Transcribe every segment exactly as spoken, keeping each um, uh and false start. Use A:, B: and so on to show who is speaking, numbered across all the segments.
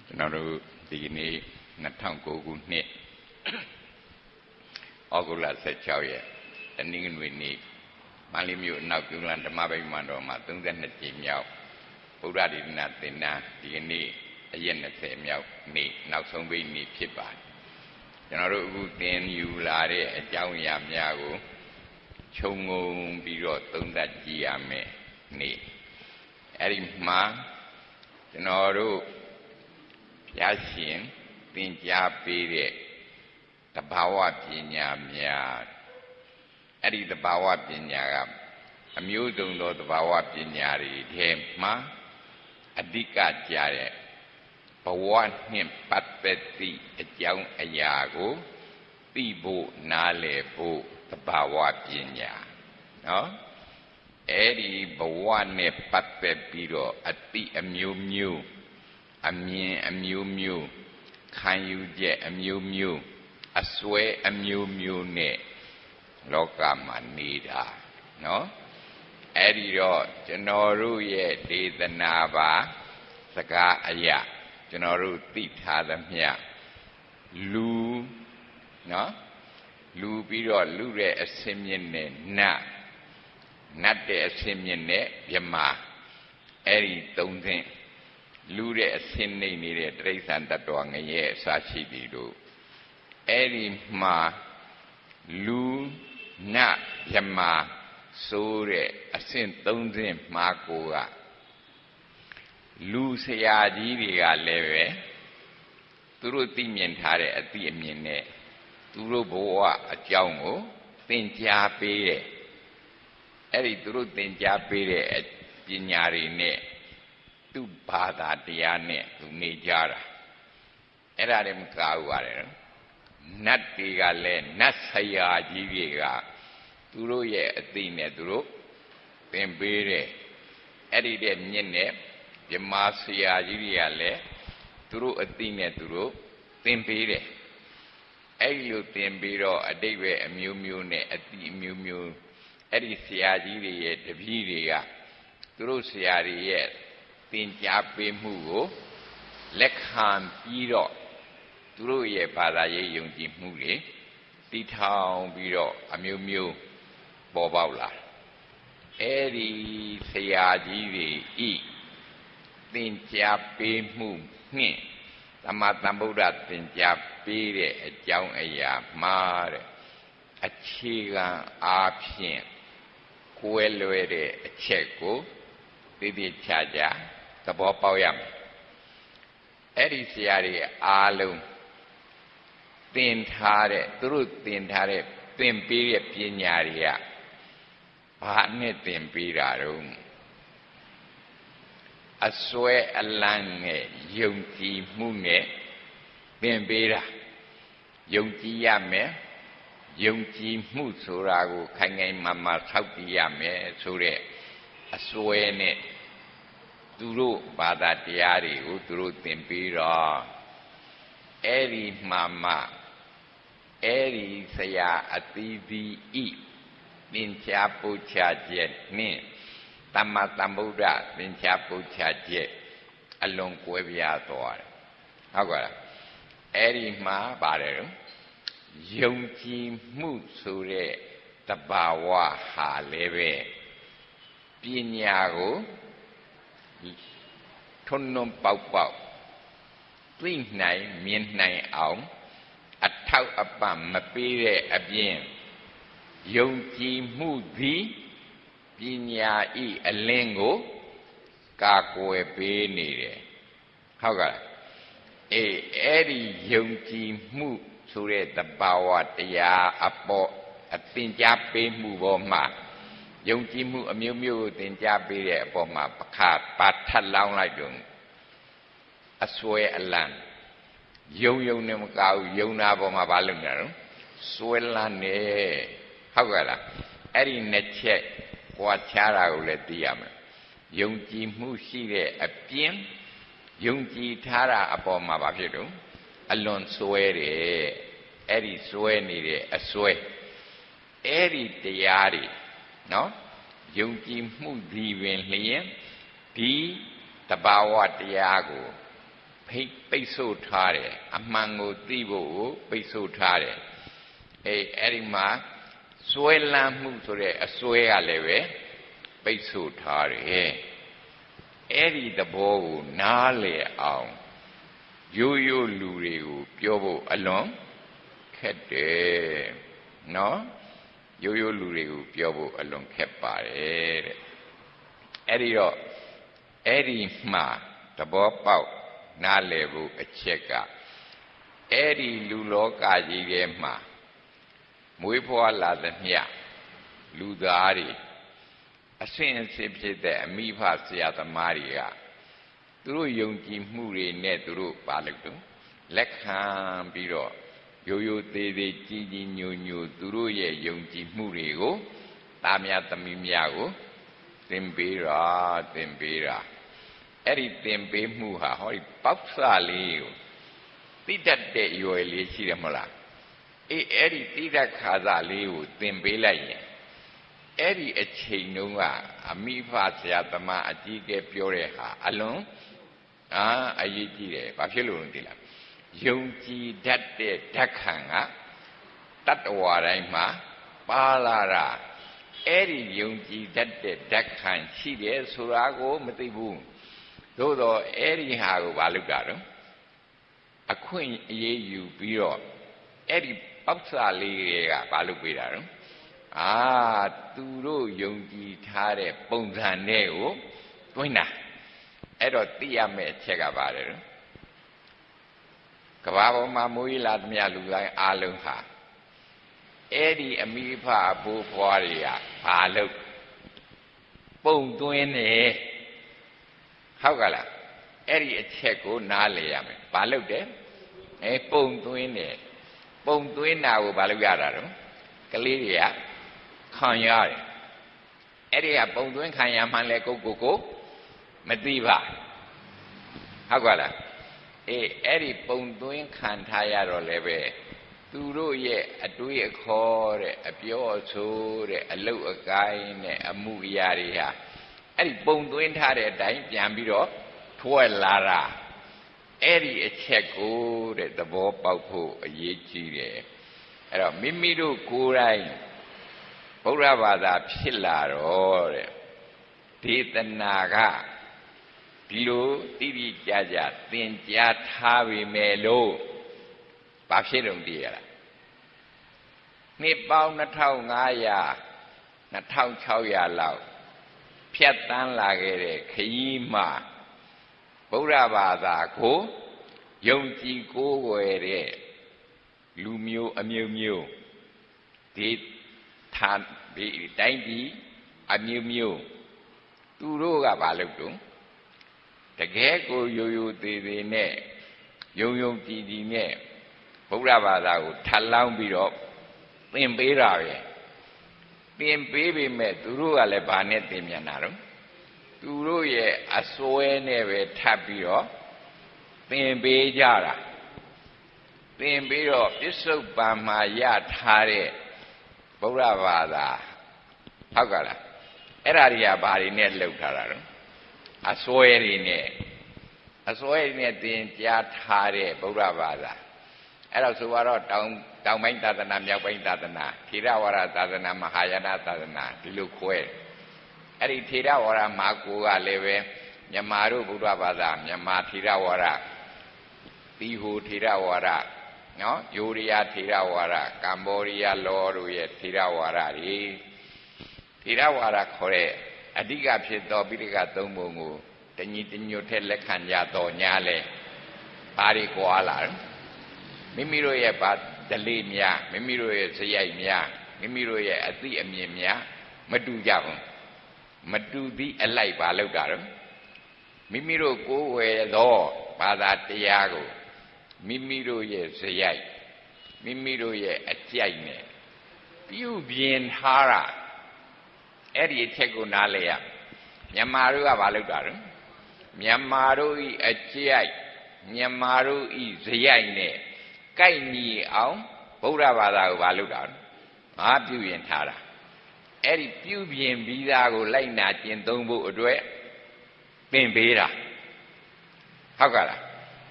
A: ကျွန်တော်တို့ဒီနေ့နှစ်ထောင်ကိုးခုနှစ်ဩဂုတ်လဆယ့်ခြောက်ရက်တနင်္ဂနွေနေ့မန္တလေးမြို့အနောက်ပြုလန်ဓမ္မဗိမာန်တော်မှာသုံးဆယ်နှစ်ကြိမ်မြောက်ဗုဒ္ဓဒေသနာသင်တန်းဒီနေ့အရက်နှစ်ဆယ်မြောက်နေ့နောက်ဆုံးပိတ်နေ့ဖြစ်ပါတယ်ကျွန်တော်တို့အခုသင်ယူလာတဲ့အကြောင်းအရာများကိုခြုံငုံပြီးတော့သုံးသပ်ကြည့်ရမယ်နေ့အဲ့ဒီမှာကျွန်တော်တို့ဘုရားရှင်သင်ကြားပေးတဲ့တဘာဝပညာများအဲ့ဒီတဘာဝပညာကအမျိုးစုံသောတဘာဝပညာတွေထဲမှာအဓိကကြတဲ့ဘဝနှင့်ပတ်သက်သည့်အကြောင်းအရာကိုသိဖို့နားလည်ဖို့တဘာဝပညာနော်အဲ့ဒီဘဝနဲ့ပတ်သက်ပြီးတော့အတိအမျိုးမျိုးအမြင်အမျိုးမျိုးခံယူချက်အမျိုးမျိုးအစွဲအမျိုးမျိုးနဲ့လောကမှာနေတာနော်အဲ့ဒီတော့ကျွန်တော်တို့ရဲ့ဒေသနာပါစကားအရာကျွန်တော်တို့သိထားသမျှလူနော်လူပြီးတော့လူတဲ့အစင်းမြင့်နဲ့နတ်နတ်တဲ့အစင်းမြင့်နဲ့မြမအဲ့ဒီသုံးဆင့်လူတဲ့အစင်းနေနေတဲ့တိရစ္ဆာန်တ attva ငရဲအစာရှိပြီတို့အဲ့ဒီမှာလူနတ်မြမဆိုတဲ့အစင်းသုံးဆင့်မှာကိုကလူဆရာကြီးတွေကလည်းပဲသူတို့သိမြင်ထားတဲ့အသိအမြင်နဲ့သူတို့ဘဝအကြောင်းကိုသင်ကြားပေးတယ်အဲ့ဒီသူတို့သင်ကြားပေးတဲ့ပညာတွေနဲ့သူ့ဘာသာတရားနဲ့သူနေကြတာအဲ့ဒါလည်းမကဘူးပါတယ်နော်နတ်တွေကလည်းနတ်ဆရာကြီးတွေကသူတို့ရဲ့အသိနဲ့သူတို့သင်ပေးတယ်အဲ့ဒီတဲ့မြင့်နဲ့မြမဆရာကြီးတွေကလည်းသူတို့အသိနဲ့သူတို့သင်ပေးတယ်အဲ့ဒီလိုသင်ပြီးတော့အတိတ်ပဲအမျိုးမျိုးနဲ့အသိအမျိုးမျိုးအဲ့ဒီဆရာကြီးတွေရဲ့တပည့်တွေကသူတို့ဆရာတွေရဲ့သင်ကြားပေးမှုကိုလက်ခံပြီးတော့သူတို့ရဲ့ဘာသာရေးယုံကြည်မှုတွေတည်ထောင်ပြီးတော့အမျိုးမျိုးပေါ်ပေါက်လာအဲ့ဒီဆရာကြီးတွေဤသင်ကြားပေးမှုနှင့်သမ္မာသမ္ဗုဒ္ဓသင်ကြားပေးတဲ့အကြောင်းအရာမှာတဲ့အခြေခံအားဖြင့်ကွဲလွဲတဲ့အချက်ကိုသိသိချာချာသဘောပေါက်ရမယ်အဲ့ဒီဆရာတွေအားလုံးသင်ထားတဲ့သူတို့သင်ထားတဲ့သင်ပေးတဲ့ပညာတွေကဘာနဲ့သင်ပေးတာတော့အစွဲအလန်းနဲ့ယုံကြည်မှုနဲ့သင်ပေးတာယုံကြည်ရမယ်ယုံကြည်မှုဆိုတာကိုခိုင်ခိုင်မာမာဆောက်တည်ရမယ်ဆိုတဲ့အစွဲနဲ့သူတို့ဘာသာတရားတွေကိုသူတို့သင်ပေးတော့အဲ့ဒီမှာမှအဲ့ဒီဆရာအသီးသီးဤသင်္ချာပုချချက်နှင့်သမ္မာသမ္ဗုဒ္ဓသင်္ချာပုချချက်အလွန်ကွဲပြားသွားတယ်ဟုတ်ကဲ့အဲ့ဒီမှာပါတယ်တော့ယုံကြည်မှုဆိုတဲ့တဘာဝဟာလည်းပဲပညာကိုထွန်းထွန်းပေါက်ပေါက်သိနိုင်မြင်နိုင်အောင်အထောက်အပံ့မပေးတဲ့အပြင်ယုံကြည်မှုသည်ပညာဤအလင်းကိုကာကွယ်ပေးနေတယ်ဟုတ်ကဲ့အေးအဲ့ဒီယုံကြည်မှုဆိုတဲ့တဘာဝတရားအပေါ်အသင်ကြားပေးမှုပေါ်မှာယုံကြည်မှုအမျိုးမျိုးကိုသင်ကြားပေးတဲ့အပေါ်မှာပခါပါထပ်လောင်းလိုက်တော့အစွဲအလံယုံယုံနဲ့မကဘူးယုံနာပေါ်မှာဘာလုပ်နေတာတော့စွဲလန်းနေဟုတ်ကဲ့လားအဲ့ဒီနှစ်ချက်ကြွားချတာကိုလည်းသိရမယ်ယုံကြည်မှုရှိတဲ့အပြင်ယုံကြည်ထားတာအပေါ်မှာဘာဖြစ်တော့အလွန်စွဲတယ်အဲ့ဒီစွဲနေတဲ့အစွဲအဲ့ဒီတရားတွေနော်ယုံကြည်မှုဒီပင်လျင်ဒီတဘာဝတရားကိုဖိတ်ပိတ်ဆို့ထားတယ်အမှန်ကိုသိဖို့ပိတ်ဆို့ထားတယ်အေးအဲ့ဒီမှာစွဲလန်းမှုဆိုတဲ့အစွဲကလည်းပဲပိတ်ဆို့ထားတယ်အဲ့ဒီသဘောကိုနားလည်အောင်ရိုးရိုးလူတွေကိုပြောဖို့အလွန်ခက်တယ်နော်ရိုးရိုးလူတွေကိုပြောဖို့အလွန်ခက်ပါတယ်တဲ့အဲ့ဒီတော့အဲ့ဒီမှာသဘောပေါက်နားလည်ဖို့အချက်ကအဲ့ဒီလူလောကကြီးထဲမှာမွေးဖွားလာသမျှလူသားတွေအဆင့်အစစ်ဖြစ်တဲ့အမိဖဆရာသမားတွေကသူတို့ယုံကြည်မှုတွေနဲ့သူတို့ပါလို့တော့လက်ခံပြီးတော့ရိုးရိုးသေးသေးကြီးကြီးညိုညိုသူတို့ရဲ့ယုံကြည်မှုတွေကိုသားများသမီးများကိုသင်ပေးတာသင်ပေးတာအဲ့ဒီသင်ပေးမှုဟာဟောဒီပေါက်စလေးကိုတိတတ်တဲ့ရွယ်လေးရှိတယ်မဟုတ်လားအေးအဲ့ဒီတိတတ်ခါစားလေးကိုသင်ပေးလိုက်ရင်အဲ့ဒီအချိန်တုန်းကအမိဖဆရာသမားအကြီးကဲပြောတဲ့ဟာအလွန်အာအရေးကြီးတယ်ဘာဖြစ်လို့လဲသိလားယုံကြည်တတ်တဲ့ဓာတ်ခံကတတ္တဝါတိုင်းမှာပါလာတာအဲ့ဒီယုံကြည်တတ်တဲ့ဓာတ်ခံရှိတယ်ဆိုတာကိုမသိဘူးသို့တော့အဲ့ဒီဟာကိုဘာလုပ်တာတော့အခွင့်အရေးယူပြီးတော့အဲ့ဒီပေါက်စာလေးတွေကဘာလုပ်ပေးတာတော့အာသူတို့ယုံကြည်ထားတဲ့ပုံစံတွေကိုတွင်းတာအဲ့တော့သိရမယ့်အချက်ကပါတယ်တော့ကဘာပေါ်မှာမွေးလာသမျှလူတိုင်းအားလုံးဟာအဲ့ဒီအမိဖအဖိုးဖွားတွေကဘာလို့ပုံသွင်းနေဟုတ်ကလားအဲ့ဒီအချက်ကိုနားလည်ရမယ်ဘာလို့တဲ့အဲပုံသွင်းနေပုံသွင်းတာကိုဘာလို့ရတာတော့ကလေးတွေကခံရတယ်အဲ့ဒီကပုံသွင်းခံရမှလည်းကိုကိုကိုမသိပါဟုတ်ကလားအေးအဲ့ဒီပုံသွင်းခံထားရတော့လည်းပဲသူတို့ရဲ့အတွေးအခေါ်တဲ့အပြောအဆိုတဲ့အလုတ်အကိုင်းနဲ့အမှုအရာတွေဟာအဲ့ဒီပုံသွင်းထားတဲ့အတိုင်းပြန်ပြီးတော့ထွက်လာတာအဲ့ဒီအချက်ကိုတဲ့သဘောပေါက်ဖို့အရေးကြီးတယ်အဲ့တော့မိမိတို့ကိုယ်တိုင်ဗုဒ္ဓဘာသာဖြစ်လာတော့တဲ့ဒေသနာကဒီလိုတိတိကျကျသင်ကြားထားပြီမဲ့လို့ဘာဖြစ်တော့တည်ရလားနှစ်ပေါင်းနှစ်ထောင်ငါးရာနှစ်ထောင်ခြောက်ရာလောက်ဖြတ်တန်းလာခဲ့တဲ့ခရီးမှာဗုဒ္ဓဘာသာကိုယုံကြည်ကိုးကွယ်တဲ့လူမျိုးအမျိုးမျိုးဒီထာဒီတိုင်းပြည်အမျိုးမျိုးသူတို့ကဘာလုပ်တုံးတကယ်ကိုရိုးရိုးသေးသေးနဲ့ယုံယုံကြည်ကြည်နဲ့ဗုဒ္ဓဘာသာကိုထပ်လောင်းပြီးတော့သင်ပေးတာပဲသင်ပေးပေမဲ့သူတို့ကလည်းဘာနဲ့သင်မြန်တာတော့သူတို့ရဲ့အစွဲနဲ့ပဲထပ်ပြီးတော့သင်ပေးကြတာသင်ပြီးတော့ပစ္စုပန်မှာရထားတဲ့ဗုဒ္ဓဘာသာဟုတ်ကလားအဲ့ဒါတွေကဘာတွေနဲ့လှုပ်ထားတာတော့အစွဲတွေနဲ့အစွဲတွေနဲ့သင်ကြားထားတဲ့ဗုဒ္ဓဘာသာအဲ့တော့ဆိုတော့တောင်တောင်ပိုင်းသာသနာမြောက်ပိုင်းသာသနာထေရဝါဒသာသနာမဟာယာနသာသနာဒီလိုခွဲအဲ့ဒီထေရဝါဒမှာကိုကလည်းပဲမြန်မာတို့ဗုဒ္ဓဘာသာမြန်မာထေရဝါဒသီဟိုထေရဝါဒနော်ယိုရီးယားထေရဝါဒကမ္ဘောဒီးယားလောတို့ရဲ့ထေရဝါဒတွေထေရဝါဒခေါ်တဲ့အဓိကဖြစ်သောပိဋကသုံးပုံကိုတညီတညွတ်ထက်လက်ခံကြတော်ညာလဲဘာတွေကွာလာမိမိတို့ရဲ့ဗာဒလေးများမိမိတို့ရဲ့ဇယိုက်များမိမိတို့ရဲ့အသိအမြင်များမတူကြဘူးမတူသည့်အလိုက်ဘာလောက်တာတော့မိမိတို့ကိုယ်ဝယ်သောဘာသာတရားကိုမိမိတို့ရဲ့ဇယိုက်မိမိတို့ရဲ့အကြိုက်နဲ့ပြုပြင်ထားတာအဲ့ဒီအချက်ကိုနားလဲရမြန်မာတို့ကဘာလုပ်တာတော့မြန်မာတို့ဤအကြိုက်မြန်မာတို့ဤဇယိုက်နဲ့ကိုက်ညီအောင်ဗုဒ္ဓဘာသာကိုဘာလုပ်တာငါပြုပြင်ထားတာအဲ့ဒီပြုပြင်ပြီးသားကိုလိုက်နာကျင့်သုံးဖို့အတွက်သင်ပေးတာဟုတ်ကလား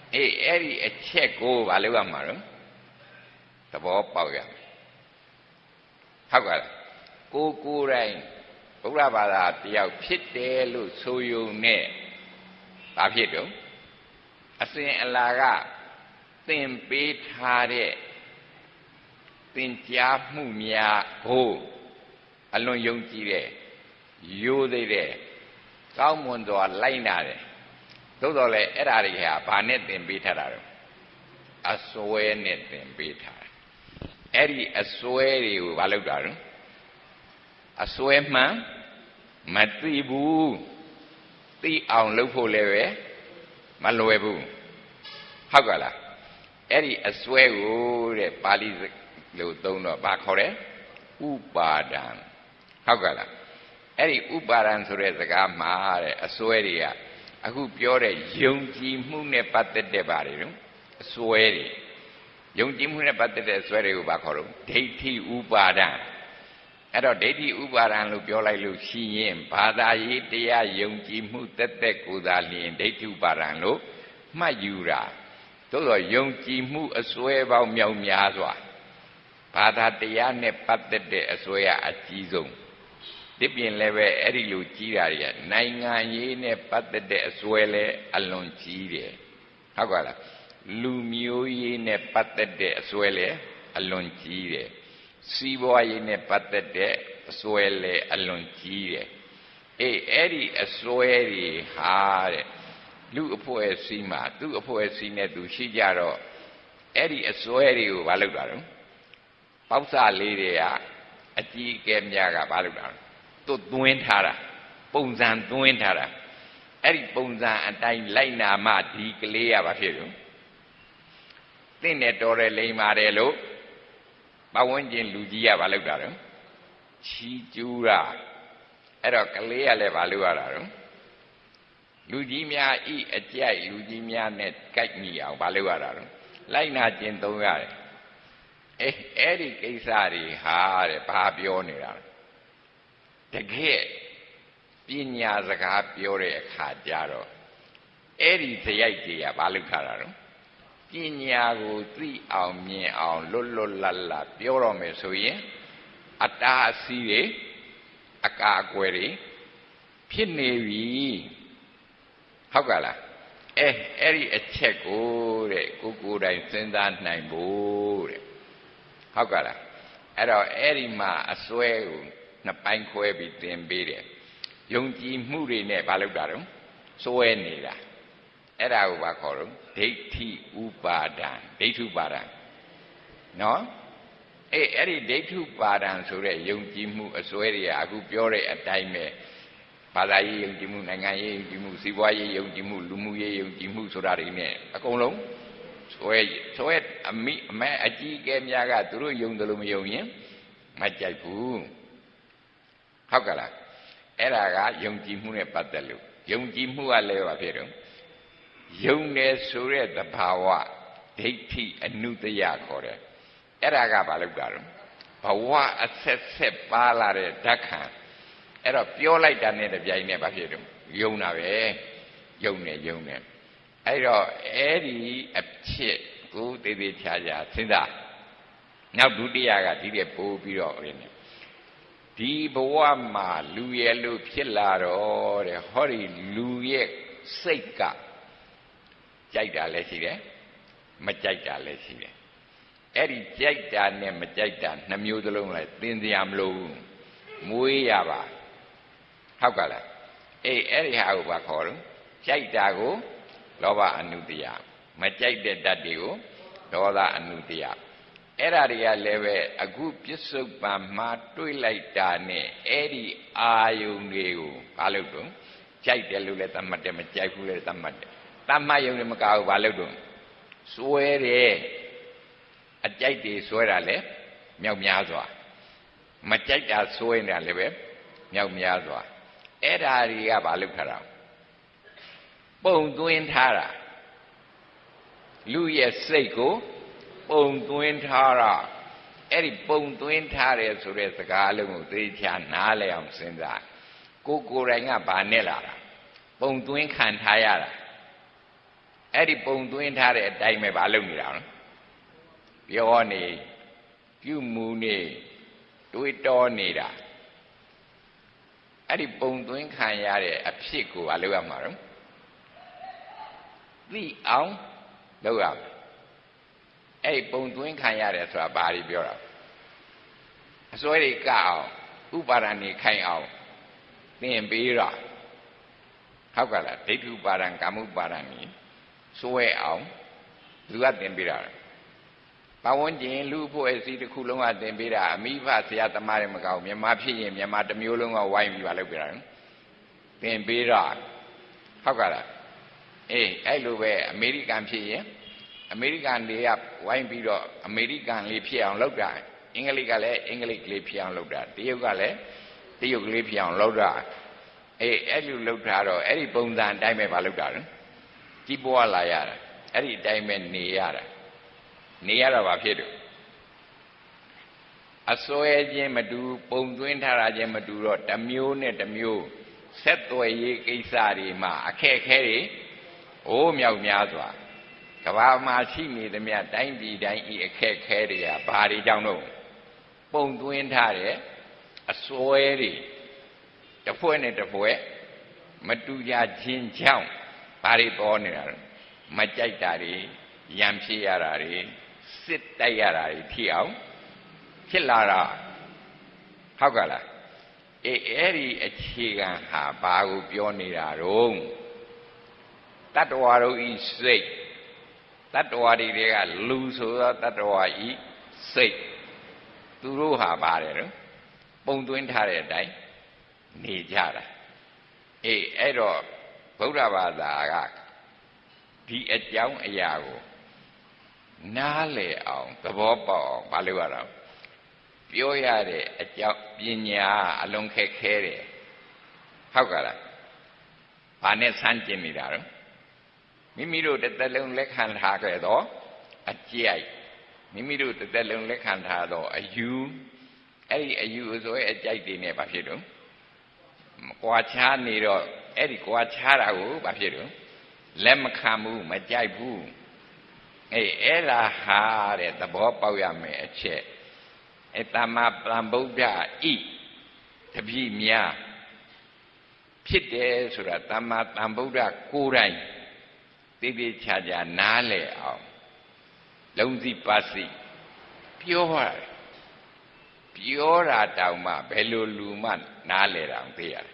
A: အေးအဲ့ဒီအချက်ကိုဘာလို့ရမှာတော့သဘောပေါက်ရမယ်ဟုတ်ကဲ့ကိုကိုယ်တိုင်ဗုဒ္ဓဘာသာတယောက်ဖြစ်တယ်လို့ဆိုယုံနဲ့ဘာဖြစ်တော့အစဉ်အလာကသင်ပေးထားတဲ့သင်ကြားမှုများကိုအလွန်ယုံကြည်တဲ့ရိုးသေးတဲ့ကောင်းမွန်စွာလိုက်နာတယ်သို့တော်လည်းအဲ့ဓာတွေဟာဘာနဲ့သင်ပေးထားတာတော့အစွဲနဲ့သင်ပေးထားတာအဲ့ဒီအစွဲတွေကိုဘာလုပ်တာတော့အစွဲမှန်မသိဘူးသိအောင်လုပ်ဖို့လည်းပဲမလွယ်ဘူးဟုတ်ကဲ့လားအဲ့ဒီအစွဲကိုတဲ့ပါဠိလိုသုံးတော့ဘာခေါ်လဲဥပါဒံဟုတ်ကဲ့လားအဲ့ဒီဥပါဒံဆိုတဲ့စကားမှာတဲ့အစွဲတွေကအခုပြောတဲ့ယုံကြည်မှုနဲ့ပတ်သက်တဲ့ဘာတွေလဲအစွဲတွေယုံကြည်မှုနဲ့ပတ်သက်တဲ့အစွဲတွေကိုဘာခေါ်တော့ဒိဋ္ဌိဥပါဒံအဲ့တော့ဒိဋ္ဌိဥပါဒံလို့ပြောလိုက်လို့ရှိရင်ဘာသာရေးတရားယုံကြည်မှုတက်တက်ကိုယ်သာလျင်ဒိဋ္ဌိဥပါဒံလို့မှတ်ယူတာသို့သောယုံကြည်မှုအစွဲပေါင်းမြောက်များစွာဘာသာတရားနဲ့ပတ်သက်တဲ့အစွဲကအကြီးဆုံးဒီပြင်လည်းပဲအဲ့ဒီလိုကြီးတာတွေကနိုင်ငံရေးနဲ့ပတ်သက်တဲ့အစွဲလည်းအလွန်ကြီးတယ်ဟုတ်ကဲ့လားလူမျိုးရေးနဲ့ပတ်သက်တဲ့အစွဲလည်းအလွန်ကြီးတယ်စီးပွားရေးနဲ့ပတ်သက်တဲ့အစွဲလည်းအလွန်ကြီးတယ်အေးအဲ့ဒီအစွဲတွေဟာတဲ့လူအဖွဲ့အစည်းမှာသူ့အဖွဲ့အစည်းနဲ့သူရှိကြတော့အဲ့ဒီအစွဲတွေကိုဘာလုပ်တာလဲပေါက်စလေးတွေကအကြီးအကဲများကဘာလုပ်တာလဲသူ့သွင်းထားတာပုံစံသွင်းထားတာအဲ့ဒီပုံစံအတိုင်းလိုက်နာမှဒီကလေးကဘာဖြစ်လို့သင့်နဲ့တော်တယ်လိမ္မာတယ်လို့ပတ်ဝန်းကျင်လူကြီးကဘာလုပ်တာလဲချီးကျူးတာအဲ့တော့ကလေးကလည်းဘာလုပ်ရတာလဲလူကြီးများဤအကြိုက်လူကြီးများနဲ့ကြိုက်မိအောင်ဘာလုပ်ရတာလဲလိုက်နာကျင့်သုံးရတယ်အဲအဲ့ဒီကိစ္စတွေဟာတဲ့ဘာပြောနေတာလဲတကယ်ပညာစကားပြောတဲ့အခါကျတော့အဲ့ဒီဇယိုက်တွေကဘာလုပ်ထားတာလဲပညာကိုသိအောင်မြင်အောင်လွတ်လွတ်လပ်လပ်ပြောတော့မယ်ဆိုရင်အတားအဆီးတွေအကာအကွယ်တွေဖြစ်နေပြီဟုတ်ကဲ့လားအဲအဲ့ဒီအချက်ကိုတဲ့ကိုကိုယ်တိုင်စဉ်းစားနိုင်ဖို့တဲ့ဟုတ်ကဲ့လားအဲ့တော့အဲ့ဒီမှာအစွဲကိုနှစ်ပိုင်းခွဲပြီးသင်ပေးတယ်ယုံကြည်မှုတွေနဲ့ဘာလုပ်တာတော့စွဲနေတာအဲ့ဒါကိုဘာခေါ်တော့ဒိဋ္ဌိဥပါဒံဒိဋ္ဌုပါဒံနော်အေးအဲ့ဒီဒိဋ္ဌုပါဒံဆိုတဲ့ယုံကြည်မှုအစွဲတွေကအခုပြောတဲ့အတိုင်းပဲဘာသာရေးယုံကြည်မှုနိုင်ငံရေးယုံကြည်မှုစီးပွားရေးယုံကြည်မှုလူမှုရေးယုံကြည်မှုဆိုတာတွေနဲ့အကုန်လုံးစွဲစွဲအမိအမဲအကြီးအကဲများကသူတို့ယုံတယ်လို့မယုံရင်မကြိုက်ဘူးဟုတ်ကဲ့လားအဲ့ဒါကယုံကြည်မှုနဲ့ပတ်သက်လို့ယုံကြည်မှုကလည်းဘာဖြစ်တော့ယုံတယ်ဆိုတဲ့သဘာဝဒိဋ္ဌိအနုတ္တယခေါ်တယ်အဲ့ဒါကဘာလို့ကြတော့ဘဝအဆက်ဆက်ပါလာတဲ့ဓာတ်ခံအဲ့တော့ပြောလိုက်တာနဲ့တပြိုင်နက်ဘာဖြစ်တော့ယုံတာပဲယုံနေယုံနေအဲ့တော့အဲ့ဒီအဖြစ်ကိုသေသေးချာချာစဉ်းစားနောက်ဒုတိယကဒီတဲ့ပို့ပြီးတော့ဒီဘဝမှာလူရဲ့လို့ဖြစ်လာတော့တဲ့ဟောဒီလူရဲ့စိတ်ကကြိုက်တာလည်းရှိတယ်မကြိုက်တာလည်းရှိတယ်အဲ့ဒီကြိုက်တာနဲ့မကြိုက်တာနှမျိုးသလုံးလည်းသင်စရာမလိုဘူးမွေးရပါဟုတ်ကဲ့လားအေးအဲ့ဒီဟာကိုဘာခေါ်တော့ကြိုက်တာကိုလောဘအနုတ္တယမကြိုက်တဲ့ဓာတ်တွေကိုဒေါသအနုတ္တယအဲ့ဒါတွေကလည်းပဲအခုပြစ္ဆုတ်ပံမှာတွေးလိုက်တာနဲ့အဲ့ဒီအာယုန်တွေကိုဘာလို့တော့ကြိုက်တယ်လို့လည်းသတ်မှတ်တယ်မကြိုက်ဘူးလည်းသတ်မှတ်တယ်သတ်မှတ်ရုံနဲ့မကဘူးဘာလို့တော့စွဲတယ်အကြိုက်တွေစွဲတာလည်းမြောက်များစွာမကြိုက်တာစွဲနေတာလည်းပဲမြောက်များစွာအဲ့ဒါတွေကဘာလို့ခါတာပုံသွင်းထားတာလူရဲ့စိတ်ကိုပုံသွင်းထားတာအဲ့ဒီပုံသွင်းထားတယ်ဆိုတဲ့စကားလုံးကိုသိချာနားလည်အောင်စဉ်းစားကိုကိုယ်တိုင်ကဘာနဲ့လာတာပုံသွင်းခံထားရတာအဲ့ဒီပုံသွင်းထားတဲ့အတိုင်းပဲမလုပ်နေတာနော်ပြောနေပြုမှုနေတွေးတောနေတာအဲ့ဒီပုံသွင်းခံရတဲ့အဖြစ်ကိုမလုပ်ရမှာတော့သိအောင်လုပ်ရမယ်အဲ့ဒီပုံသွင်းခံရတယ်ဆိုတာဘာတွေပြောတာအစွဲတွေကအောင်ဥပါဒဏ်နေခိုင်အောင်သင်ပေးတာဟုတ်ကလားဒိဋ္ဌုပါဒံကာမုပါဒံနေစွဲအောင်လူကသင်ပေးတာပဝန်းကျင်လူဖို့အစည်းတစ်ခုလုံးကသင်ပေးတာအမိဘဆရာသမားတွေမကောင်းမြန်မာဖြစ်ရင်မြန်မာတစ်မျိုးလုံးကဝိုင်းပြီးပါလုပ်ပြတာသင်ပေးတာဟုတ်ကလားအေးအဲ့လိုပဲအမေရိကန်ဖြစ်ရင်အမေရိကန်တွေကဝိုင်းပြီးတော့အမေရိကန်လေးဖြစ်အောင်လုပ်တာအင်္ဂလိပ်ကလည်းအင်္ဂလိပ်ကလေးဖြစ်အောင်လုပ်တာတရုတ်ကလည်းတရုတ်ကလေးဖြစ်အောင်လုပ်တာအေးအဲ့လိုလုပ်တာတော့အဲ့ဒီပုံစံအတိုင်းပဲမလုပ်တာနော်ကြီးပွားလာရတာအဲ့ဒီအတိုင်းပဲနေရတာနေရတော့ဘာဖြစ်တော့အစွဲချင်းမတူပုံသွင်းထားတာချင်းမတူတော့တစ်မျိုးနဲ့တစ်မျိုးဆက်သွယ်ရေးကိစ္စတွေမှာအခက်အခဲတွေအိုးမြောက်များစွာကဘာမှာရှိနေသမျှတိုင်းပြည်တိုင်းဤအခက်အခဲတွေကဘာတွေကြောင့်တော့ပုံသွင်းထားတဲ့အစွဲတွေတစ်ဖွဲ့နဲ့တစ်ဖွဲ့မတူကြခြင်းကြောင့်ဘာတွေပေါ်နေတာလဲမကြိုက်တာတွေရံဖြစ်ရတာတွေစစ်တိုက်ရတာတွေဖြစ်အောင်ဖြစ်လာတာဟုတ်ကလားအေးအဲ့ဒီအခြေခံဟာဘာကိုပြောနေတာတော့တတ္တဝါတို့ဤစိတ်တတ္တဝါတွေကလူဆိုသောတတ္တဝါဤစိတ်သူတို့ဟာပါတယ်နော်ပုံသွင်းထားတဲ့အတိုင်းနေကြတာအေးအဲ့တော့ဗုဒ္ဓဘာသာကဒီအကြောင်းအရာကိုနားလည်အောင်သဘောပေါက်အောင်မလုပ်ရတော့ပြောရတဲ့အကြောင်းပညာအလုံးခက်ခဲတယ်ဟုတ်ကလားဘာနဲ့ဆန်းကျင်နေတာတော့မိမိတို့တစ်သက်လုံးလက်ခံထားခဲ့တော့အကြိုက်မိမိတို့တစ်သက်လုံးလက်ခံထားတော့အယူအဲ့ဒီအယူအစွဲအကြိုက်တွေနဲ့ဘာဖြစ်တော့ကွာခြားနေတော့အဲ့ဒီကွာခြားတာကိုဘာဖြစ်တော့လက်မခံဘူးမကြိုက်ဘူးအေးအဲ့ဒါဟာတဲ့သဘောပေါက်ရမယ်အချက်အဲတမ္မာပရံဗုဒ္ဓဤတပည့်များဖြစ်တယ်ဆိုတာတမ္မာတန်ဗုဒ္ဓကိုယ်တိုင်တိတိကျကျနားလည်အောင်လုံးစီပါစီပြောရတယ်ပြောတာတောင်မှဘယ်လိုလူမှနားလည်တာသိရတယ်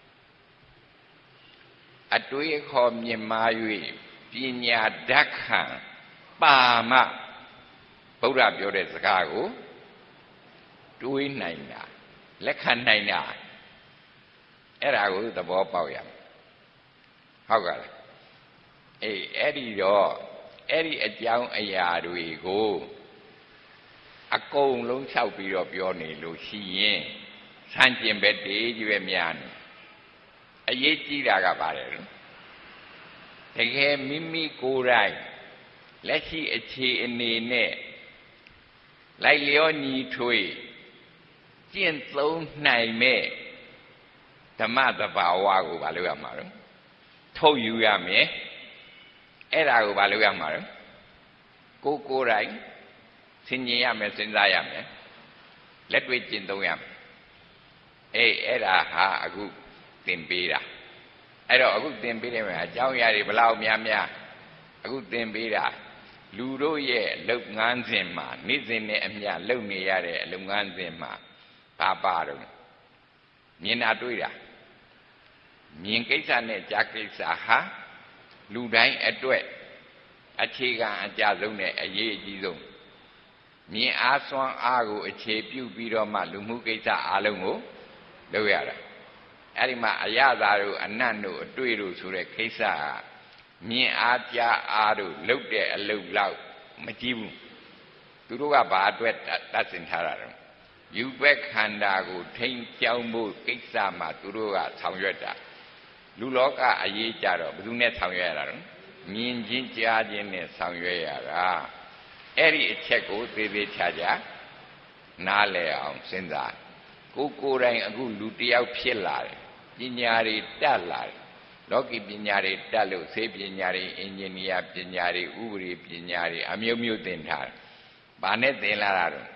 A: အတွေးအခေါ်မြင်မာ၍ပညာဓာတ်ခံပါမဗုဒ္ဓပြောတဲ့စကားကိုတွေးနိုင်တာလက်ခံနိုင်တာအဲ့ဒါကိုသဘောပေါက်ရမယ်ဟုတ်ကဲ့အေးအဲ့ဒီတော့အဲ့ဒီအကြောင်းအရာတွေကိုအကုန်လုံးလျှောက်ပြီးတော့ပြောနေလို့ရှိရင်ဆန့်ကျင်ဘက်တည်းကြီးပဲများနေအရေးကြီးတာကပါတယ်လို့တကယ်မိမိကိုယ်တိုင်လက်ရှိအခြေအနေနဲ့လိုက်လျောညီထွေကျင့်သုံးနိုင်မဲ့ဓမ္မသဘာဝကိုဘာလို့ရမှာလဲထုတ်ယူရမယ်အဲ့ဒါကိုဘာလို့ရမှာလဲကိုကိုယ်တိုင်ဆင်ញင်ရမယ်စဉ်းစားရမယ်လက်တွေ့ကျင့်သုံးရမယ်အေးအဲ့ဒါဟာအခုသင်ပေးတာအဲ့တော့အခုသင်ပေးတယ်မှာအကြောင်းအရာတွေဘလောက်များများအခုသင်ပေးတာလူတို့ရဲ့လုပ်ငန်းစဉ်မှာနေ့စဉ်နဲ့အမျှလုပ်နေရတဲ့လုပ်ငန်းစဉ်မှာဘာပါတော့မြင်တာတွေ့တာမြင်ကိစ္စနဲ့ကြားကိစ္စဟာလူတိုင်းအတွက်အခြေခံအကြဆုံးနဲ့အရေးအကြီးဆုံးမြင်အားစွမ်းအားကိုအခြေပြုပြီးတော့မှလူမှုကိစ္စအလုံးကိုလုပ်ရတာအဲ့ဒီမှာအရသာတို့အနတ်တို့အတွေ့တို့ဆိုတဲ့ကိစ္စဟာမြင်အားကြားအားတို့လုပ်တဲ့အလုပ်လောက်မကြည့်ဘူးသူတို့ကဘာအတွက်တတ်ဆင်ထားတာလဲယူဘက်ခန္ဓာကိုထိန်းကျောင်းဖို့ကိစ္စမှာသူတို့ကဆောင်ရွက်တာလူလောကအရေးကြတော့ဘယ်သူနဲ့ဆောင်ရွက်ရတာလဲမြင်ချင်းကြားချင်းနဲ့ဆောင်ရွက်ရတာအဲ့ဒီအချက်ကိုသေသေးချာချာနားလည်အောင်စဉ်းစားကိုကိုယ်တိုင်အခုလူတယောက်ဖြစ်လာတယ်ပညာတွေတက်လာတယ်လောကီပညာတွေတက်လို့ဆေးပညာတွေအင်ဂျင်နီယာပညာတွေဥပဒေပညာတွေအမျိုးမျိုးသင်ထားတယ်။ဘာနဲ့သင်လာတာတော့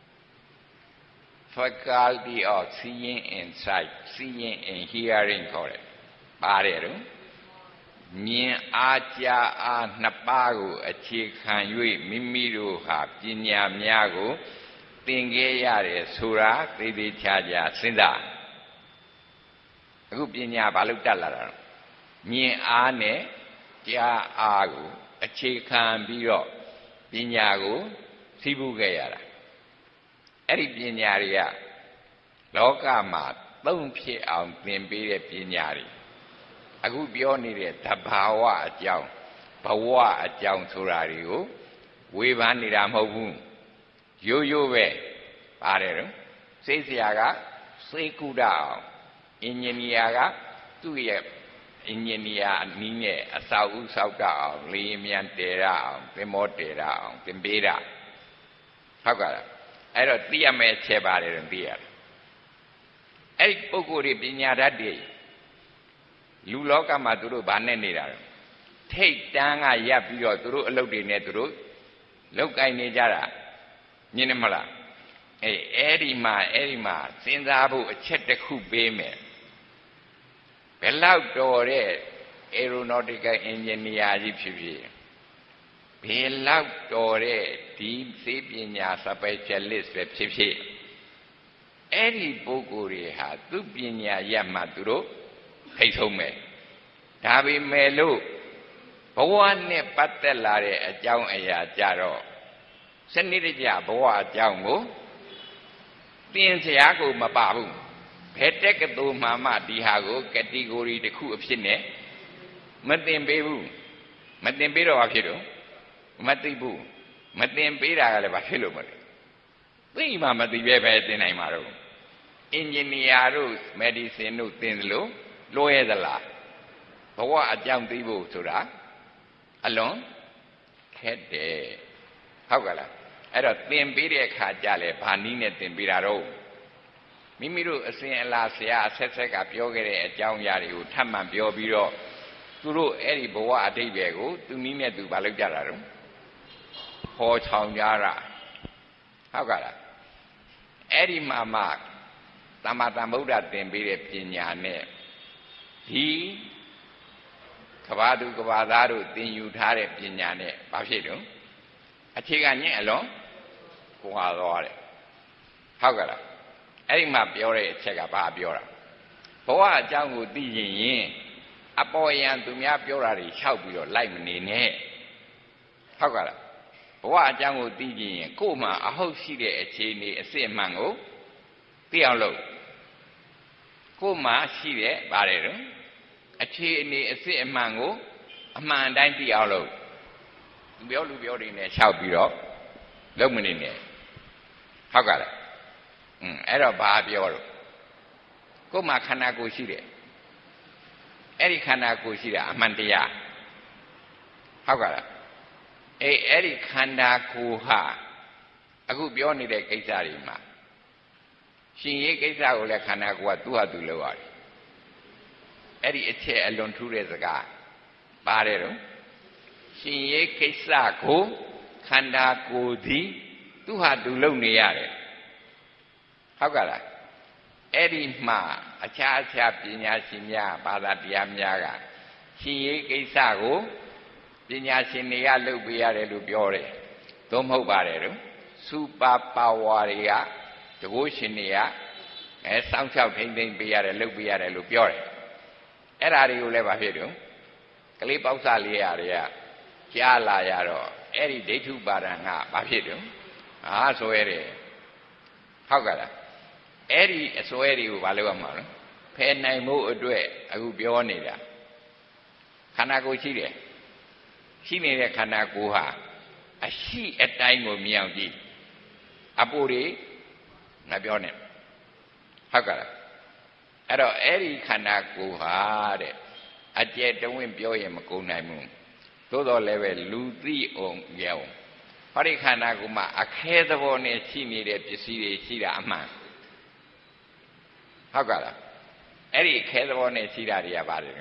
A: faculty of seeing and sight seeing and hearing ခေါ်တယ်။ပါတယ်တော့မြင်အားကြားအားနှစ်ပါးကိုအခြေခံ၍မိမိတို့ဟာပညာများကိုသင်ခဲ့ရတယ်ဆိုတာသိသိချာချာစဉ်းစားအခုပညာဘာလို့တက်လာတာလဲမြင်အားနဲ့ကြားအားကိုအခြေခံပြီးတော့ပညာကိုသိဖို့ခဲ့ရတာအဲ့ဒီပညာတွေကလောကမှာသုံးဖြစ်အောင်သင်ပေးတဲ့ပညာတွေအခုပြောနေတဲ့သဘာဝအကြောင်းဘဝအကြောင်းဆိုတာတွေကိုဝေဖန်နေတာမဟုတ်ဘူးရိုးရိုးပဲပါတယ်တော့စိတ်ဆရာကစေကုဒအောင်အင်ဂျင်နီယာကသူ့ရဲ့အင်ဂျင်နီယာအနည်းနဲ့အဆောက်အဦဆောက်တတ်အောင်လေယာဉ်မြန်တည်ရအောင်သင်္ဘောတည်ရအောင်သင်ပေးတာဟုတ်ကဲ့လားအဲ့တော့သိရမယ့်ချက်ပါတယ်တော့သိရတယ်အဲ့ဒီပုဂ္ဂိုလ်တွေပညာတတ်တွေလူလောကမှာသူတို့ဗာနဲ့နေတာတော့ထိတ်တန်းကရပ်ပြီးတော့သူတို့အလုပ်တွေနဲ့သူတို့လောက်ကိုင်းနေကြတာညင်နေမလားအေးအဲ့ဒီမှာအဲ့ဒီမှာစဉ်းစားဖို့အချက်တစ်ခုပေးမယ်ဘယ်လောက်တော်တဲ့ aeronautical engineer ကြီးဖြစ်ဖြစ်ဘယ်လောက်တော်တဲ့ဒီစေပညာ specialist ပဲဖြစ်ဖြစ်အဲ့ဒီပုဂ္ဂိုလ်တွေဟာသူပညာရပ်မှသူတို့ထိတ်ဆုံးမယ်ဒါပေမဲ့လို့ဘဝနဲ့ပတ်သက်လာတဲ့အကြောင်းအရာကြတော့စနစ်တကျဘဝအကြောင်းကိုသင်စရာကိုမပါဘူးဘယ်တက်ကတူမှမှဒီဟာကို category တစ်ခုအဖြစ်နဲ့မသင်ပေးဘူးမသင်ပေးတော့ဘာဖြစ်တော့မသိဘူးမသင်ပေးတာကလည်းဘာဖြစ်လို့မလဲသိမှမသိပဲပဲသင်နိုင်မှာတော့အင်ဂျင်နီယာတို့ medicine တို့သင်သလိုလွယ်သလားဘဝအကြောင်းသိဖို့ဆိုတာအလွန်ခက်တယ်ဟုတ်ကဲ့လားအဲ့တော့သင်ပေးတဲ့အခါကျလဲဘာနည်းနဲ့သင်ပေးတာတော့မိမိတို့အစဉ်အလာဆရာအဆက်ဆက်ကပြောခဲ့တဲ့အကြောင်းအရာတွေကိုထပ်မံပြောပြီးတော့သူတို့အဲ့ဒီဘဝအတိတ်ပဲကိုသူနည်းနဲ့သူဘာလုပ်ကြတာတော့ဟောချောင်ကြတာဟုတ်ကဲ့လားအဲ့ဒီမှာမှသမ္မာသမ္ဗုဒ္ဓသင်ပေးတဲ့ပညာနဲ့ဒီကဘာသူကဘာသားတို့သင်ယူထားတဲ့ပညာနဲ့ဘာဖြစ်တော့အခြေခံညင်အလုံးကိုဟာသွားတယ်ဟုတ်ကဲ့လားအဲ့ဒီမှာပြောတဲ့အချက်ကဘာပြောတာဘဝအကြောင်းကိုသိရင်ရင်အပေါ်ယံသူများပြောတာတွေလျှောက်ပြီးတော့လိုက်မနေနဲ့ဟုတ်ကဲ့လားဘဝအကြောင်းကိုသိကြည့်ရင်ကို့မှာအဟုတ်ရှိတဲ့အခြေအနေအစစ်အမှန်ကိုသိအောင်လုပ်ကို့မှာရှိတဲ့ဗါတယ်တော့အခြေအနေအစစ်အမှန်ကိုအမှန်တိုင်းသိအောင်လုပ်လူပြောလူပြောတွေနဲ့လျှောက်ပြီးတော့လုပ်မနေနဲ့ဟုတ်ကဲ့လားอืมအဲ့တော့ဘာပြောတော့ကို့မှာခန္ဓာကိုယ်ရှိတယ်အဲ့ဒီခန္ဓာကိုယ်ရှိတာအမှန်တရားဟုတ်ကဲ့လားအေးအဲ့ဒီခန္ဓာကိုယ်ဟာအခုပြောနေတဲ့ကိစ္စတွေမှာရှင်ရေးကိစ္စကိုလည်းခန္ဓာကိုယ်ကသူ့ဟာသူလုပ်ရတယ်အဲ့ဒီအချက်အလွန်ထူးတဲ့စကားပါတယ်တော့ရှင်ရေးကိစ္စကိုခန္ဓာကိုယ်သည်သူ့ဟာသူလုပ်နေရတယ်ဟုတ်ကဲ့လားအဲ့ဒီမှာအခြားအခြားပညာရှင်များဘာသာတရားများကရှင်ရေးကိစ္စကိုပညာရှင်တွေကလုပ်ပေးရတယ်လို့ပြောတယ်သို့မဟုတ်ပါတယ်တော့စူပါပါဝါတွေကတကုရှင်တွေကအဲစောင့်ရှောက်ထိမ့်သိမ့်ပေးရတယ်လုပ်ပေးရတယ်လို့ပြောတယ်အဲ့ဒါတွေကိုလည်းဘာဖြစ်တော့ကလေးပေါက်စလေးရတွေကကြားလာရတော့အဲ့ဒီဒိဋ္ဌုပါဒံကဘာဖြစ်တော့အာဆွဲတယ်ဟုတ်ကဲ့လားအဲ့ဒီအစွဲတွေကိုဘာလုပ်ရမှာလဲဖယ်နိုင်မှုအတွက်အခုပြောနေတာခန္ဓာကိုယ်ရှိတယ်ရှိနေတဲ့ခန္ဓာကိုယ်ဟာအရှိအတိုင်းကိုမြင်အောင်ကြည့်အပူတွေငါပြောနေဟုတ်ကဲ့လားအဲ့တော့အဲ့ဒီခန္ဓာကိုယ်ဟာတဲ့အကျယ်တဝင့်ပြောရင်မကုန်နိုင်ဘူးသို့တော်လည်းပဲလူသိအောင်ကြောင်းဟောဒီခန္ဓာကိုယ်မှာအခဲသဘောနဲ့ရှိနေတဲ့ပစ္စည်းတွေရှိတာအမှန်ဟုတ်ကဲ့လားအဲ့ဒီအခဲသဘောနဲ့ရှိတာတွေကပါတယ်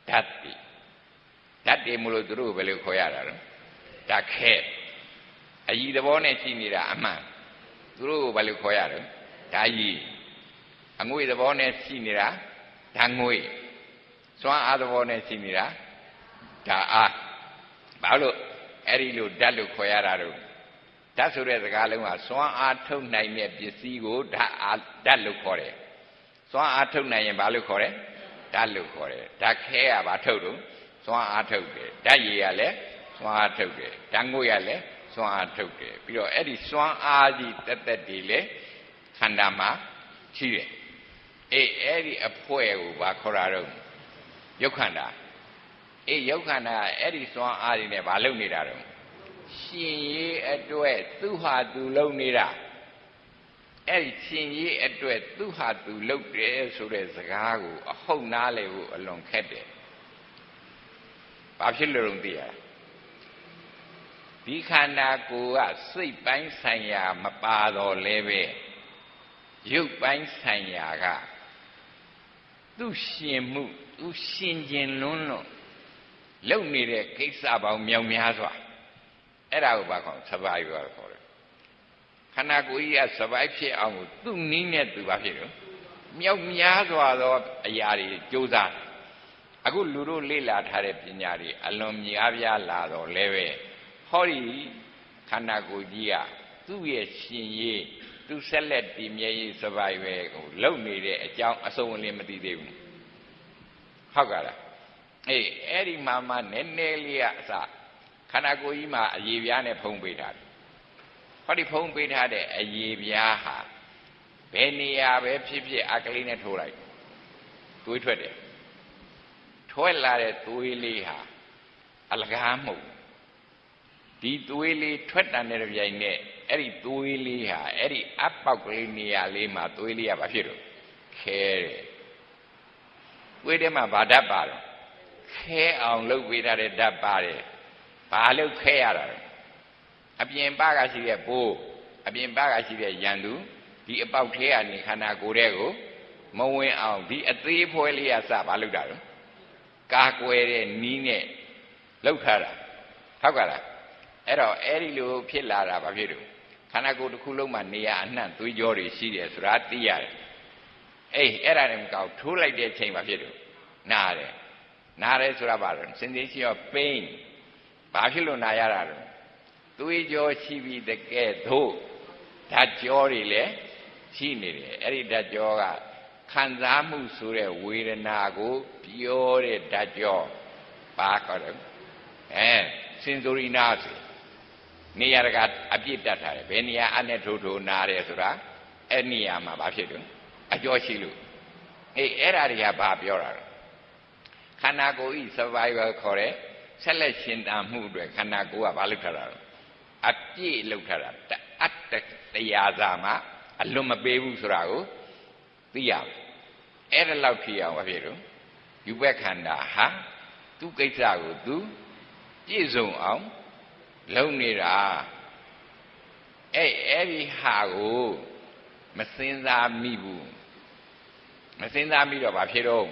A: ဓာတ်တိဓာတ်တိမလို့သူတို့ဘယ်လိုခေါ်ရတာလဲဓာတ်ခဲအကြီးသဘောနဲ့ရှိနေတာအမှန်သူတို့ကိုဘယ်လိုခေါ်ရလဲဓာတ်ကြီးအငွေသဘောနဲ့ရှိနေတာဓာတ်ငွေစွမ်းအားသဘောနဲ့ရှိနေတာဓာတ်အားဘာလို့အဲ့ဒီလိုဓာတ်လို့ခေါ်ရတာတော့ဓာတ်ဆိုတဲ့စကားလုံးကစွမ်းအားထုတ်နိုင်တဲ့ပစ္စည်းကိုဓာတ်အားဓာတ်လို့ခေါ်တယ်စွမ်းအားထုတ်နိုင်ရင်ဘာလို့ခေါ်တယ်ဓာတ်လို့ခေါ်တယ်ဓာတ်ခဲကဘာထုတ်တော့စွမ်းအားထုတ်တယ်ဓာတ်ရည်ကလည်းစွမ်းအားထုတ်တယ်ဓာတ်ငွေကလည်းစွမ်းအားထုတ်တယ်ပြီးတော့အဲ့ဒီစွမ်းအားကြီးတက်တက်ဒီလေခန္ဓာမှာရှိတယ်အေးအဲ့ဒီအဖွဲကိုဘာခေါ်တာတော့ယုတ်ခန္ဓာအေးယုတ်ခန္ဓာအဲ့ဒီစွမ်းအားတွေနဲ့ဘာလုပ်နေတာတော့ရှင်ရေးအတွက်သူဟာသူလုပ်နေတာအဲ့ဒီရှင်ရေးအတွက်သူဟာသူလုပ်တယ်ဆိုတဲ့စကားကိုအဟုတ်နားလေဖို့အလွန်ခက်တယ်ဘာဖြစ်လို့လဲသိရလားဒီခန္ဓာကိုယ်ကစိတ်ပိုင်းဆိုင်ရာမပါတော့လဲပဲရုပ်ပိုင်းဆိုင်ရာကသူရှင်မှုသူရှင်ကျင်လွန်းလို့လုပ်နေတဲ့ကိစ္စပေါင်းမြောက်များစွာအဲ့ဒါကိုဘာခေါ် survival ခေါ်တယ်ခန္ဓာကိုယ်ကြီးက survive ဖြစ်အောင်ကိုသူ့နည်းနဲ့သူဘာဖြစ်လို့မြောက်များစွာသောအရာတွေကြိုးစားအခုလူတို့လေ့လာထားတဲ့ပညာတွေအလွန်များပြားလာတော့လဲပဲဟောဒီခန္ဓာကိုယ်ကြီးကသူ့ရဲ့ရှင်ရေးသူဆက်လက်တည်မြဲရေး survival ကိုလုပ်နေတဲ့အကြောင်းအစုံအလင်မသိသေးဘူးဟုတ်ကဲ့လားအေးအဲ့ဒီမှာမှနည်းနည်းလေးကအစခန္ဓာကိုယ်ကြီးမှာအရေပြားနဲ့ဖုံးပေးထားတယ်ဟောဒီဖုံးပေးထားတဲ့အရေပြားဟာဘယ်နေရာပဲဖြစ်ဖြစ်အကလေးနဲ့ထိုးလိုက်သွေးထွက်တယ်ထွက်လာတဲ့သွေးလေးဟာအလကားမဟုတ်ဒီသွေးလေးထွက်တန်တဲ့ပြိုင်နဲ့အဲ့ဒီသွေးလေးဟာအဲ့ဒီအပေါက်ကလေးနေရာလေးမှာသွေးလေးကဘာဖြစ်လို့ခဲတယ်သွေးထဲမှာဘာဓာတ်ပါတော့ခဲအောင်လုပ်ပေးထားတဲ့ဓာတ်ပါတယ်ဘာလို့ခဲရတာလဲအပြင်ပကရှိတဲ့ပိုးအပြင်ပကရှိတဲ့ရန်သူဒီအပေါက်ထဲကနေခန္ဓာကိုယ်ထဲကိုမဝင်အောင်ဒီအသေးဖွဲလေးကစဘာလုပ်တာလဲကာကွယ်တဲ့နီးနဲ့လှုပ်ထားတာဟုတ်ကဲ့လားအဲ့တော့အဲ့ဒီလိုဖြစ်လာတာဘာဖြစ်လို့ခန္ဓာကိုယ်တစ်ခုလုံးမှာနေရာအနှံ့သွေးကြောတွေရှိတယ်ဆိုတာသိရတယ်အေးအဲ့ဒါနဲ့မကောက်ထိုးလိုက်တဲ့ချိန်ဘာဖြစ်လို့နားတယ်နားတယ်ဆိုတာဘာလဲ sensation of pain ဘာဖြစ်လို့နာရတာလဲသွေးကြောရှိပြီးတကယ်သို့ဓာတ်ကြောတွေလည်းရှိနေတယ်အဲ့ဒီဓာတ်ကြောကခံစားမှုဆိုတဲ့ဝေဒနာကိုပြောတဲ့ဓာတ်ကြောဘာခေါ်လဲအဲစင်ဆိုရီနာဆိုနေရာကအပြစ်တတ်ထားတယ်ဘယ်နေရာအနဲ့ထိုးထိုးနာတယ်ဆိုတာအဲ့နေရာမှာဘာဖြစ်လို့အကျော်ရှိလို့အေးအဲ့ဒါတွေကဘာပြောတာလဲခန္ဓာကိုယ်ဤ survival ခေါ်တဲ့ဆက်လက်ရှင်တန်မှုအတွက်ခန္ဓာကိုယ်ကဘာလုပ်ထားတာလဲအပြည့်လုပ်ထားတာအတ္တတရားစာမှာအလွန်မပေးဘူးဆိုတာကိုသိရမယ်အဲ့ဒါလောက်ဖြစ်အောင်ဘာဖြစ်လို့ယူဘက်ခန္ဓာဟာသူ့ကိစ္စကိုသူပြည့်စုံအောင်လုပ်နေတာအဲ့အဲ့ဒီဟာကိုမစင်စားမိဘူးမစင်စားမိတော့ဘာဖြစ်တော့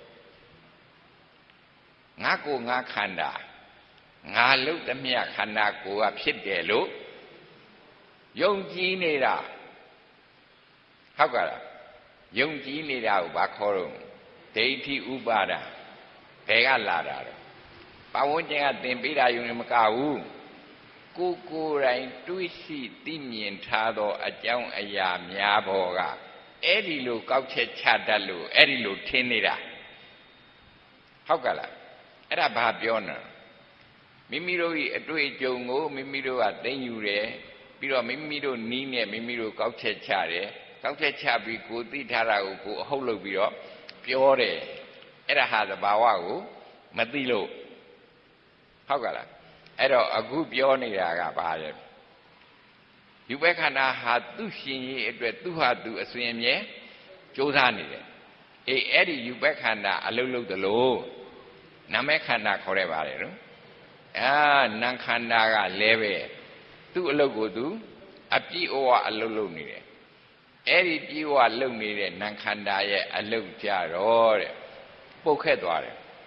A: ငါကိုငါခန္ဓာငါလုတ်သမျှခန္ဓာကိုယ်ကဖြစ်တယ်လို့ယုံကြည်နေတာဟုတ်ကဲ့လားယုံကြည်နေတာကိုဘာခေါ်တော့ဒိဋ္ဌိဥပါဒဘယ်ကလာတာတော့ပဝန်းကျင်ကသင်ပေးတာယူနေမကဘူးကိုကိုယ်တိုင်တွေးရှိသိမြင်ထားသောအကြောင်းအရာများပေါ်ကအဲ့ဒီလိုကောက်ချက်ချတတ်လို့အဲ့ဒီလိုထင်နေတာဟုတ်ကဲ့လားအဲ့ဒါဘာပြောနေမိမိတို့၏အတွေ့အကြုံကိုမိမိတို့ကသိယူတယ်ပြီးတော့မိမိတို့နီးနဲ့မိမိတို့ကောက်ချက်ချတယ်ကောက်ချက်ချပြီးကိုသိထားတာကိုကိုအဟုတ်လုပ်ပြီးတော့ပြောတယ်အဲ့ဒါဟာသဘာဝကိုမသိလို့ဟုတ်ကဲ့လားအဲ့တော့အခုပြောနေတာကဘာလဲယူဘက်ခန္ဓာဟာသူ့ရှင်ရေးအတွက်သူ့ဟာသူအစဉ်အမြဲကြိုးစားနေတယ်အေးအဲ့ဒီယူဘက်ခန္ဓာအလုံးလုံးသလိုနာမည်ခန္ဓာခေါ်ရပါတယ်နော်အာနာခန္ဓာကလည်းပဲသူ့အလုပ်ကိုသူအပြည့်အဝအလုပ်လုပ်နေတယ်အဲ့ဒီပြည့်ဝလုပ်နေတဲ့နာခန္ဓာရဲ့အလုပ်ကြတော့တဲ့ပုတ်ခက်သွားတယ်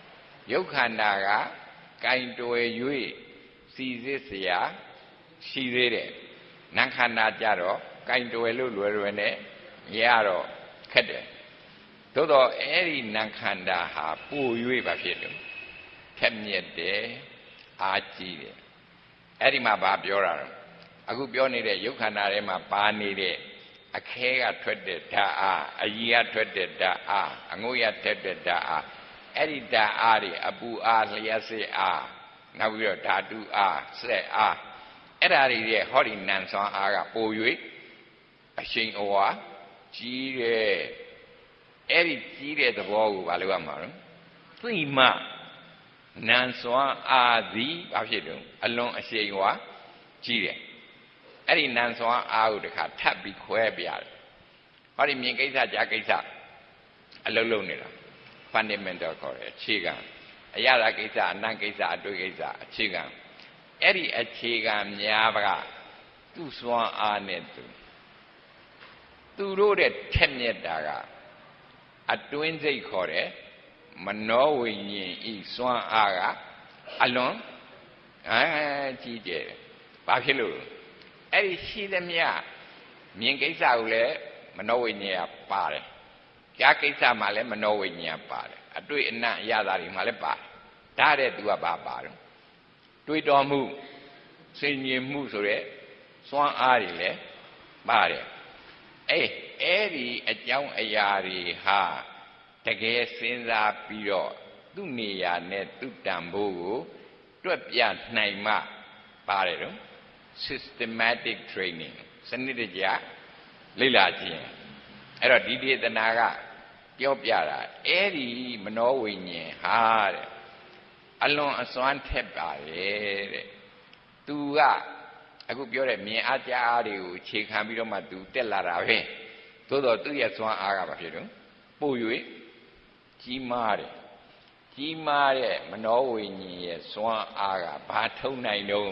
A: ယုတ်ခန္ဓာကကင်တွယ်၍စီစစ်เสียရှိသေးတယ်နာခန္ဓာကြတော့ကင်တွယ်လို့လွယ်လွယ်နဲ့မရတော့ခက်တယ်သို့တော့အဲ့ဒီနာခန္ဓာဟာပို၍ပါဖြစ်တယ်ထက်မြက်တယ်အားကြီးတယ်အဲ့ဒီမှာဘာပြောတာတော့အခုပြောနေတဲ့ယုတ်ခန္ဓာထဲမှာပါနေတဲ့အခဲကထွက်တဲ့ဓာတ်အားအကြီးကထွက်တဲ့ဓာတ်အားအငုတ်ရထွက်တဲ့ဓာတ်အားအဲ့ဒီဓာတ်အားတွေအပူအားလျှက်စစ်အားနောက်ပြီးတော့ဓာတုအားဆက်အားအဲ့ဒါတွေရဲ့ဟောဒီနံစွမ်းအားကပို၍အရှိန်အဝါကြီးတယ်အဲ့ဒီကြီးတဲ့သဘောကိုဘာလို့ရမှာလဲသိမှနံစွမ်းအားသည်ဘာဖြစ်တုံးအလွန်အရှိန်အဝါကြီးတယ်အဲ့ဒီနံစွမ်းအားကိုတခါထပ်ပြီးခွဲပြတယ်ဟောဒီမြင်ကိစ္စကြားကိစ္စအလုံးလုံးနေတာ fundamental ခေါ်တယ်အခြေခံအရာကိစ္စအနံ့ကိစ္စအတွေ့ကိစ္စအခြေခံအဲ့ဒီအခြေခံများပါကသူ့စွမ်းအားနဲ့သူသူတို့တဲ့ထက်မြက်တာကအတွင်းစိတ်ခေါ်တယ်မနောဝိညာဉ်ဤစွမ်းအားကအလွန်အာကြီးကျယ်တယ်ဘာဖြစ်လို့အဲ့ဒီရှိသမျှမြင်ကိစ္စကိုလည်းမနောဝိညာဉ်ကပါတယ်ကြားကိစ္စမှာလည်းမနောဝိညာဉ်ကပါတယ်အတွေ့အနံ့အရသာတွေမှာလည်းပါတယ်ဒါတဲ့သူကဘာပါတော့တွေးတော်မှုစင်ញင်မှုဆိုတဲ့စွမ်းအားတွေလည်းပါတယ်အေးအဲ့ဒီအကြောင်းအရာတွေဟာတကယ်စဉ်းစားပြီးတော့သူ့နေရာနဲ့သူ့တန်ဖိုးကိုတွက်ပြနိုင်မှပါတယ်တော့ systematic training စနစ်တကျလေ့လာခြင်းအဲ့တော့ဒီဒေသနာကပြောပြတာအဲ့ဒီမနောဝိညာဉ်ဟာတဲ့အလွန်အစွမ်းထက်ပါတယ်တဲ့သူကအခုပြောတဲ့မြင်အားကြားအားတွေကိုခြေခံပြီးတော့မှသူတက်လာတာပဲသို့တော့သူ့ရဲ့စွမ်းအားကဘာဖြစ်တော့ပို့၍ကြီးမားတယ်ကြီးမားတဲ့မနောဝိညာဉ်ရဲ့စွမ်းအားကဘာထုံနိုင်တော့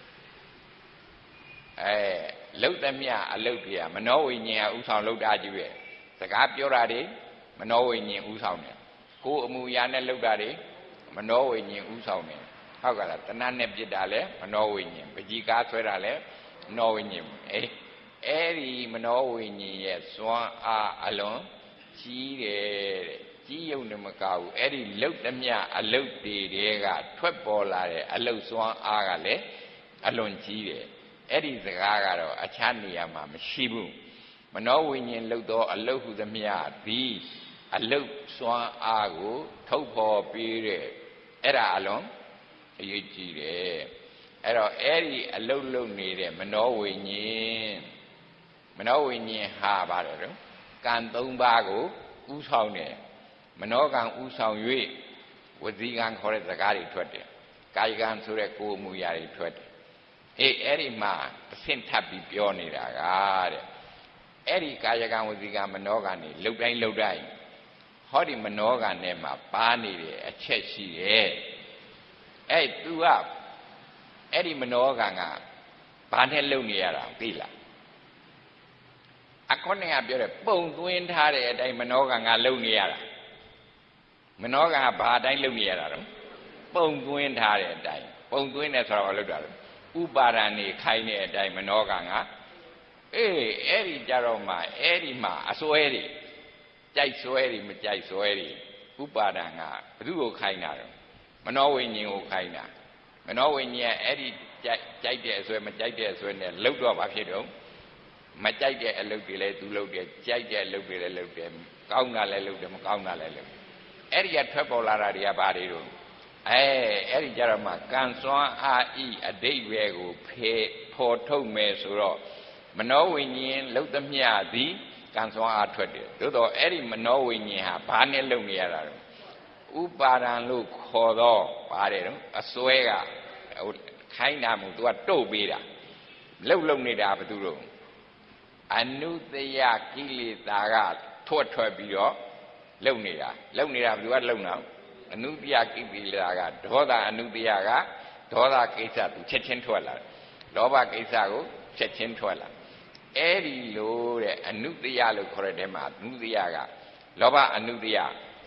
A: အဲလုတ်သမျှအလုတ်တွေကမနောဝိညာဉ်ကဥဆောင်လုတ်တာကြီးပဲစကားပြောတာတွေမနောဝိညာဉ်ဥဆောင်တယ်ကိုယ်အမူအရာနဲ့လုတ်တာတွေမနောဝိညာဉ်ဥဆောင်တယ်ဟုတ်ကဲ့လားတဏှာနဲ့ပြစ်တာလဲမနောဝိညာဉ်ပကြီးကားဆွဲတာလဲမနောဝိညာဉ်အေးအဲ့ဒီမနောဝိညာဉ်ရဲ့စွမ်းအားအလွန်ကြီးတယ်တဲ့ကြီးယုံနေမကဘူးအဲ့ဒီလုတ်သမျှအလုတ်တွေတွေကထွက်ပေါ်လာတဲ့အလုတ်စွမ်းအားကလည်းအလွန်ကြီးတယ်အဲ့ဒီစကားကတော့အခြားနေရာမှာမရှိဘူးမနောဝိညာဉ်လုတ်သောအလုတ်ဟုသမျှသည်အလုတ်စွမ်းအားကိုထုတ်ဖော်ပြီးတဲ့အဲ့ဒါအလွန်အရေးကြီးတယ်အဲ့တော့အဲ့ဒီအလုတ်လုတ်နေတဲ့မနောဝိညာဉ်မနောဝိညာဉ်ဟာပါတယ်တော့ကံသုံးပါးကိုဥဆောင်တယ်မနောကံဥဆောင်၍ဝစီကံခေါ်တဲ့စကားတွေထွက်တယ်ကာယကံဆိုတဲ့ကိုယ်အမူအရာတွေထွက်တယ်အေးအဲ့ဒီမှာအဆင့်ထပ်ပြီးပြောနေတာကတဲ့အဲ့ဒီကာယကံဝစီကံမနောကံတွေလှုပ်တိုင်းလှုပ်တိုင်းဟောဒီမနောကံထဲမှာပါနေတဲ့အချက်ရှိတယ်အဲ့ तू ကအဲ့ဒီမနောကံကဘာနဲ့လှုပ်နေရတာသိလားအခေါနဲ့ကပြောတယ်ပုံသွင်းထားတဲ့အတိုင်းမနောကံကလှုပ်နေရတာမနောကံကဘာအတိုင်းလှုပ်နေရတာတော့ပုံသွင်းထားတဲ့အတိုင်းပုံသွင်းတယ်ဆိုတော့လှုပ်တာလို့ဥပါဒဏ်နေခိုင်းတဲ့အတိုင်းမနောကံကအေးအဲ့ဒီကြတော့မှအဲ့ဒီမှာအစွဲတွေကြိုက်စွဲတွေမကြိုက်စွဲတွေဥပါဒဏ်ကဘယ်သူ့ကိုခိုင်းတာတော့မနောဝိညာဉ်ကိုခိုင်းတာမနောဝိညာဉ်အဲ့ဒီကြိုက်ကြိုက်တဲ့အစွဲမကြိုက်တဲ့အစွဲနဲ့လှုပ်တော့ဘာဖြစ်တော့မကြိုက်တဲ့အလုပ်တွေလည်းသူလုပ်တယ်ကြိုက်တဲ့အလုပ်တွေလည်းလုပ်တယ်ကောင်းတာလည်းလုပ်တယ်မကောင်းတာလည်းလုပ်တယ်အဲ့ဒီကထွက်ပေါ်လာတာတွေကဘာတွေတော့အဲအဲ့ဒီကြတော့မှကံစွမ်းအားဤအတိတ်ပဲကိုဖေဖော်ထုတ်မယ်ဆိုတော့မနောဝိညာဉ်လှုပ်သမျှသည်ကံစွမ်းအားထွက်တယ်သို့တော့အဲ့ဒီမနောဝိညာဉ်ဟာဘာနဲ့လုပ်နေရတာတော့ဥပါဒံလို့ခေါ်တော့ပါတယ်တော့အစွဲကဟိုခိုင်းတာမို့သူကတုတ်ပေးတာလှုပ်လှုပ်နေတာဘယ်သူတော့အနုတယကိလေသာကထွက်ထွက်ပြီးတော့လှုပ်နေတာလှုပ်နေတာဘယ်သူကလှုပ်နော်အနုတယကိလေသာကဒေါသအနုတယကဒေါသကိစ္စသူချက်ချင်းထွက်လာလောဘကိစ္စကိုချက်ချင်းထွက်လာအဲ့ဒီလိုတဲ့အနုတယလို့ခေါ်တဲ့ထဲမှာအနုတယကလောဘအနုတယ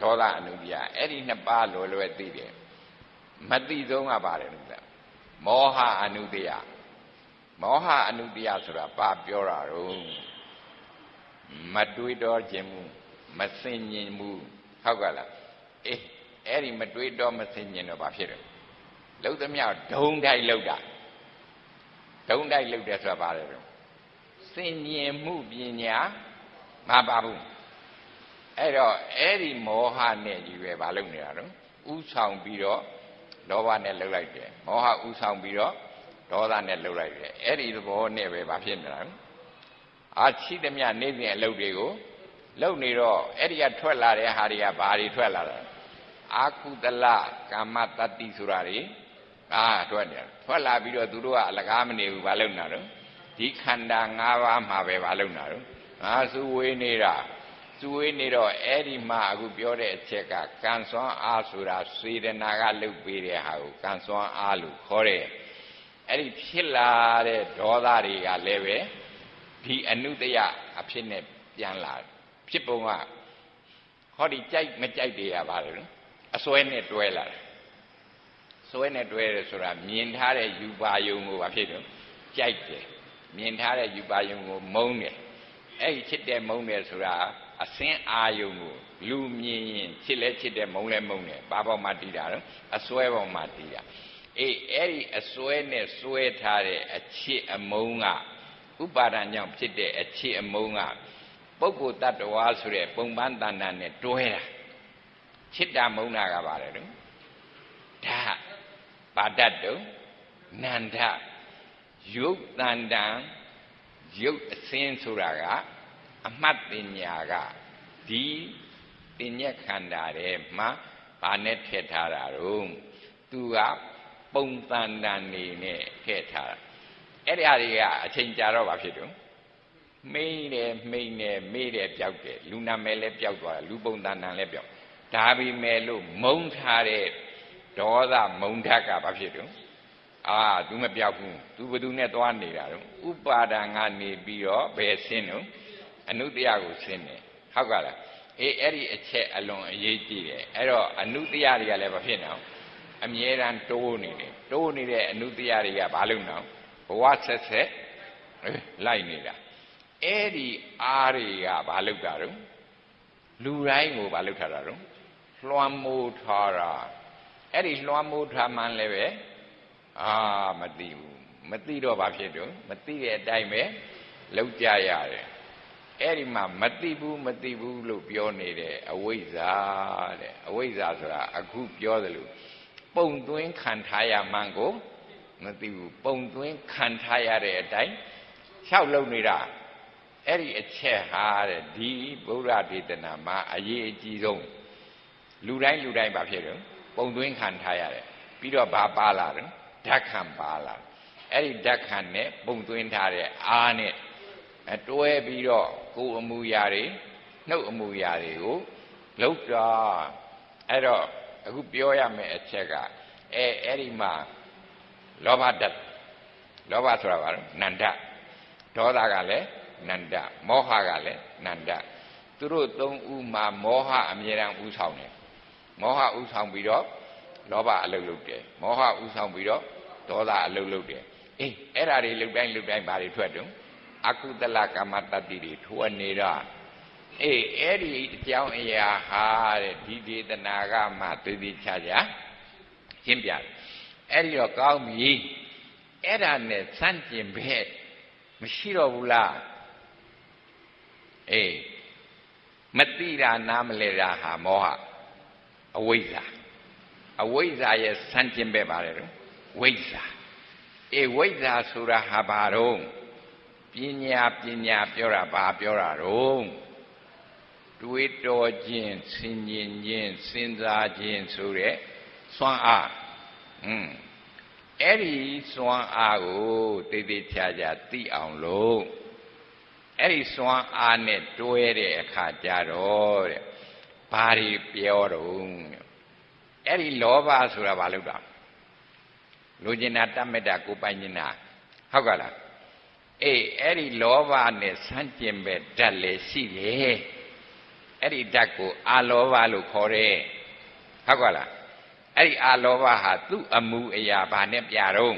A: ဒေါသအနုတ္တိယအဲ့ဒီနှစ်ပါးလွယ်လွယ်သိတယ်မသိဆုံးကပါတယ်လို့ပြောမောဟအနုတ္တိယမောဟအနုတ္တိယဆိုတာဘာပြောတာတော့မတွေးတော့ခြင်းမူမစင်ញင်မှုဟုတ်ကလားအေးအဲ့ဒီမတွေးတော့မစင်ញင်တော့ဘာဖြစ်တယ်လုံးသမျှဒုံတိုက်လောက်တာဒုံတိုက်လောက်တယ်ဆိုတာဘာလဲတော့စင်ញင်မှုပညာမပါဘူးအဲ့တော့အဲ့ဒီမောဟနဲ့ကြီးပဲဘာလုပ်နေတာတော့ဥဆောင်ပြီးတော့လောဘနဲ့လှုပ်လိုက်တယ်မောဟဥဆောင်ပြီးတော့ဒေါသနဲ့လှုပ်လိုက်တယ်အဲ့ဒီသဘောနဲ့ပဲဘာဖြစ်နေတာလဲအာရှိသမျှနေစဉ်အလုပ်တွေကိုလုပ်နေတော့အဲ့ဒီကထွက်လာတဲ့ဟာတွေကဘာတွေထွက်လာတာအာကုသလကာမတတ္တိဆိုတာတွေအာထွက်နေတယ်ထွက်လာပြီးတော့သူတို့ကအလကားမနေဘူးဘာလုပ်နေတာတော့ဒီခန္ဓာ၅ပါးမှာပဲဘာလုပ်နေတာတော့ငါစုဝေးနေတာစုဝေးနေတော့အဲ့ဒီမှာအခုပြောတဲ့အချက်ကကံစွမ်းအားဆိုတာစေတနာကလုပ်ပေးတဲ့ဟာကိုကံစွမ်းအားလို့ခေါ်တယ်အဲ့ဒီဖြစ်လာတဲ့ဒေါသတွေကလည်းပဲဒီအနုတ္တယအဖြစ်နဲ့ပြန်လာဖြစ်ပုံကဟောဒီကြိုက်မကြိုက်တွေရပါလို့အစွဲနဲ့တွဲလာတာစွဲနဲ့တွဲတယ်ဆိုတာမြင်ထားတဲ့ယူပါယုံကိုဘာဖြစ်တော့ကြိုက်တယ်မြင်ထားတဲ့ယူပါယုံကိုမုန်းတယ်အဲ့ဒီချစ်တယ်မုန်းတယ်ဆိုတာအစင်းအာယုံကိုလူမြင်ရင်ချစ်လဲချစ်တယ်မုန်းလဲမုန်းတယ်ဘာပေါ်မှာတည်တာတော့အစွဲပေါ်မှာတည်တာအေးအဲ့ဒီအစွဲနဲ့စွဲထားတဲ့အချစ်အမုန်းကဥပါဒဏ်ကြောင့်ဖြစ်တဲ့အချစ်အမုန်းကပုဂ္ဂိုလ်တ attva ဆိုတဲ့ပုံပန်းတဏ္ဍာနဲ့တွဲတာချစ်တာမုန်းတာကပါတယ်တော့ဒါပါတတ်တုံနန္ဒယုတ်တန်တံယုတ်အစင်းဆိုတာကအမှတ်ပညာကဒီပညာခန္ဓာထဲမှာဘာနဲ့ထည့်ထားတာတော့သူကပုံတန်တန်နေနဲ့ထည့်ထားတာအဲ့ဒီအရာတွေကအချိန်ကြာတော့ဘာဖြစ်တုံမိမ့်တယ်မိမ့်တယ်မေ့တယ်ပျောက်တယ်လူနာမည်လည်းပျောက်သွားတယ်လူပုံတန်တန်လည်းပျောက်ဒါပေမဲ့လို့မုန်းထားတဲ့ဒေါသမုန်းဓာတ်ကဘာဖြစ်တုံအာ तू မပြောက်ဘူး तू ဘယ်သူနဲ့သွားနေတာတော့ဥပါဒံကနေပြီးတော့ဘယ်ဆင်းတော့အနုတ္တယကိုဆင်းတယ်ဟုတ်ကလားအေးအဲ့ဒီအချက်အလွန်အရေးကြီးတယ်အဲ့တော့အနုတ္တယတွေကလည်းဘာဖြစ်နေအောင်အမြဲတမ်းတိုးနေတယ်တိုးနေတဲ့အနုတ္တယတွေကဘာလုပ်နေအောင်ဘဝဆက်ဆက်လိုက်နေတာအဲ့ဒီအားတွေကဘာလုပ်တာတော့လူတိုင်းကိုဘာလုပ်ထားတာတော့လွှမ်းမိုးထားတာအဲ့ဒီလွှမ်းမိုးထားမှလည်းပဲအာမသိဘူးမသိတော့ဘာဖြစ်တော့မသိတဲ့အတိုင်းပဲလောက်ကြရတယ်အဲ့ဒီမှာမသိဘူးမသိဘူးလို့ပြောနေတဲ့အဝိဇ္ဇာတဲ့အဝိဇ္ဇာဆိုတာအခုပြောသလိုပုံသွင်းခံထားရမှန်းကိုမသိဘူးပုံသွင်းခံထားရတဲ့အတိုင်းလျှောက်လုံနေတာအဲ့ဒီအချက်ဟာတဲ့ဒီဗုဒ္ဓဒေသနာမှာအရေးအကြီးဆုံးလူတိုင်းလူတိုင်းဘာဖြစ်တော့ပုံသွင်းခံထားရတယ်ပြီးတော့ဘာပါလာတော့ဓာတ်ခံပါလာအဲ့ဒီဓာတ်ခံနဲ့ပုံသွင်းထားတဲ့အားနဲ့တွဲပြီးတော့ကိုယ်အမူအရာတွေနှုတ်အမူအရာတွေကိုလောက်တော့အဲ့တော့အခုပြောရမယ့်အချက်ကအဲအဲ့ဒီမှာလောဘဓာတ်လောဘဆိုတာဘာလဲနန္ဒဒေါသကလည်းနန္ဒမောဟကလည်းနန္ဒသူတို့သုံးဦးမှာမောဟအမြဲတမ်းဥဆောင်တယ်မောဟဥဆောင်ပြီးတော့လောဘအလုပ်လုပ်တယ်မောဟဥဆောင်ပြီးတော့ဒေါသအလုပ်လုပ်တယ်အေးအဲ့ဓာတွေလုပ်တိုင်းလုပ်တိုင်းဘာတွေထွက်တုံးအကုသလကာမတတ္တိတွေထွက်နေတာအေးအဲ့ဒီအကြောင်းအရာဟာတဲ့ဒီဒေသနာကမှသေသေးချာချာရှင်းပြတယ်အဲ့ဒီတော့ကောင်းပြီအဲ့ဒါနဲ့စန့်ကျင်ဘက်မရှိတော့ဘူးလားအေးမတိတာနားမလဲတာဟာမောဟအဝိဇ္ဇာအဝိဇ္ဇာရဲ့စန့်ကျင်ဘက်ပါလေတော့ဝိဇ္ဇာအေးဝိဇ္ဇာဆိုတာဟာဘာတော့ပညာပညာပြောတာဘာပြောတာတော့တွေးတော်ခြင်းဆင်ញင်ခြင်းစဉ်းစားခြင်းဆိုတဲ့စွမ်းအားอืมအဲ့ဒီစွမ်းအားကိုတည်တည်ချာချာသိအောင်လို့အဲ့ဒီစွမ်းအားနဲ့တွဲတဲ့အခါကြတော့တဲ့ဘာတွေပြောတော့အဲ့ဒီလောဘဆိုတာဘာလို့တာလူကျင်တာတတ်မဲ့တာကိုပိုင်ကျင်တာဟုတ်ကလားအေးအဲ့ဒီလောဘနဲ့ဆန့်ကျင်ဘက်ဓာတ်လည်းရှိတယ် eri dakku aloba lu khore hakala eri aloba ha tu amu aya ba ne pya dong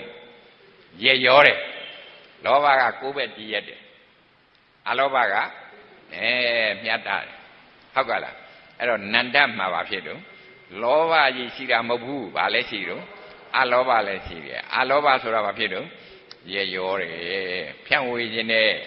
A: ye yo de loba ga ko be ti yet de aloba ga eh myat ta hakala ero nanda ma ba phit do loba ji shi da ma bu ba le shi do aloba le shi de aloba so da ba phit do ye yo de phyan we jin de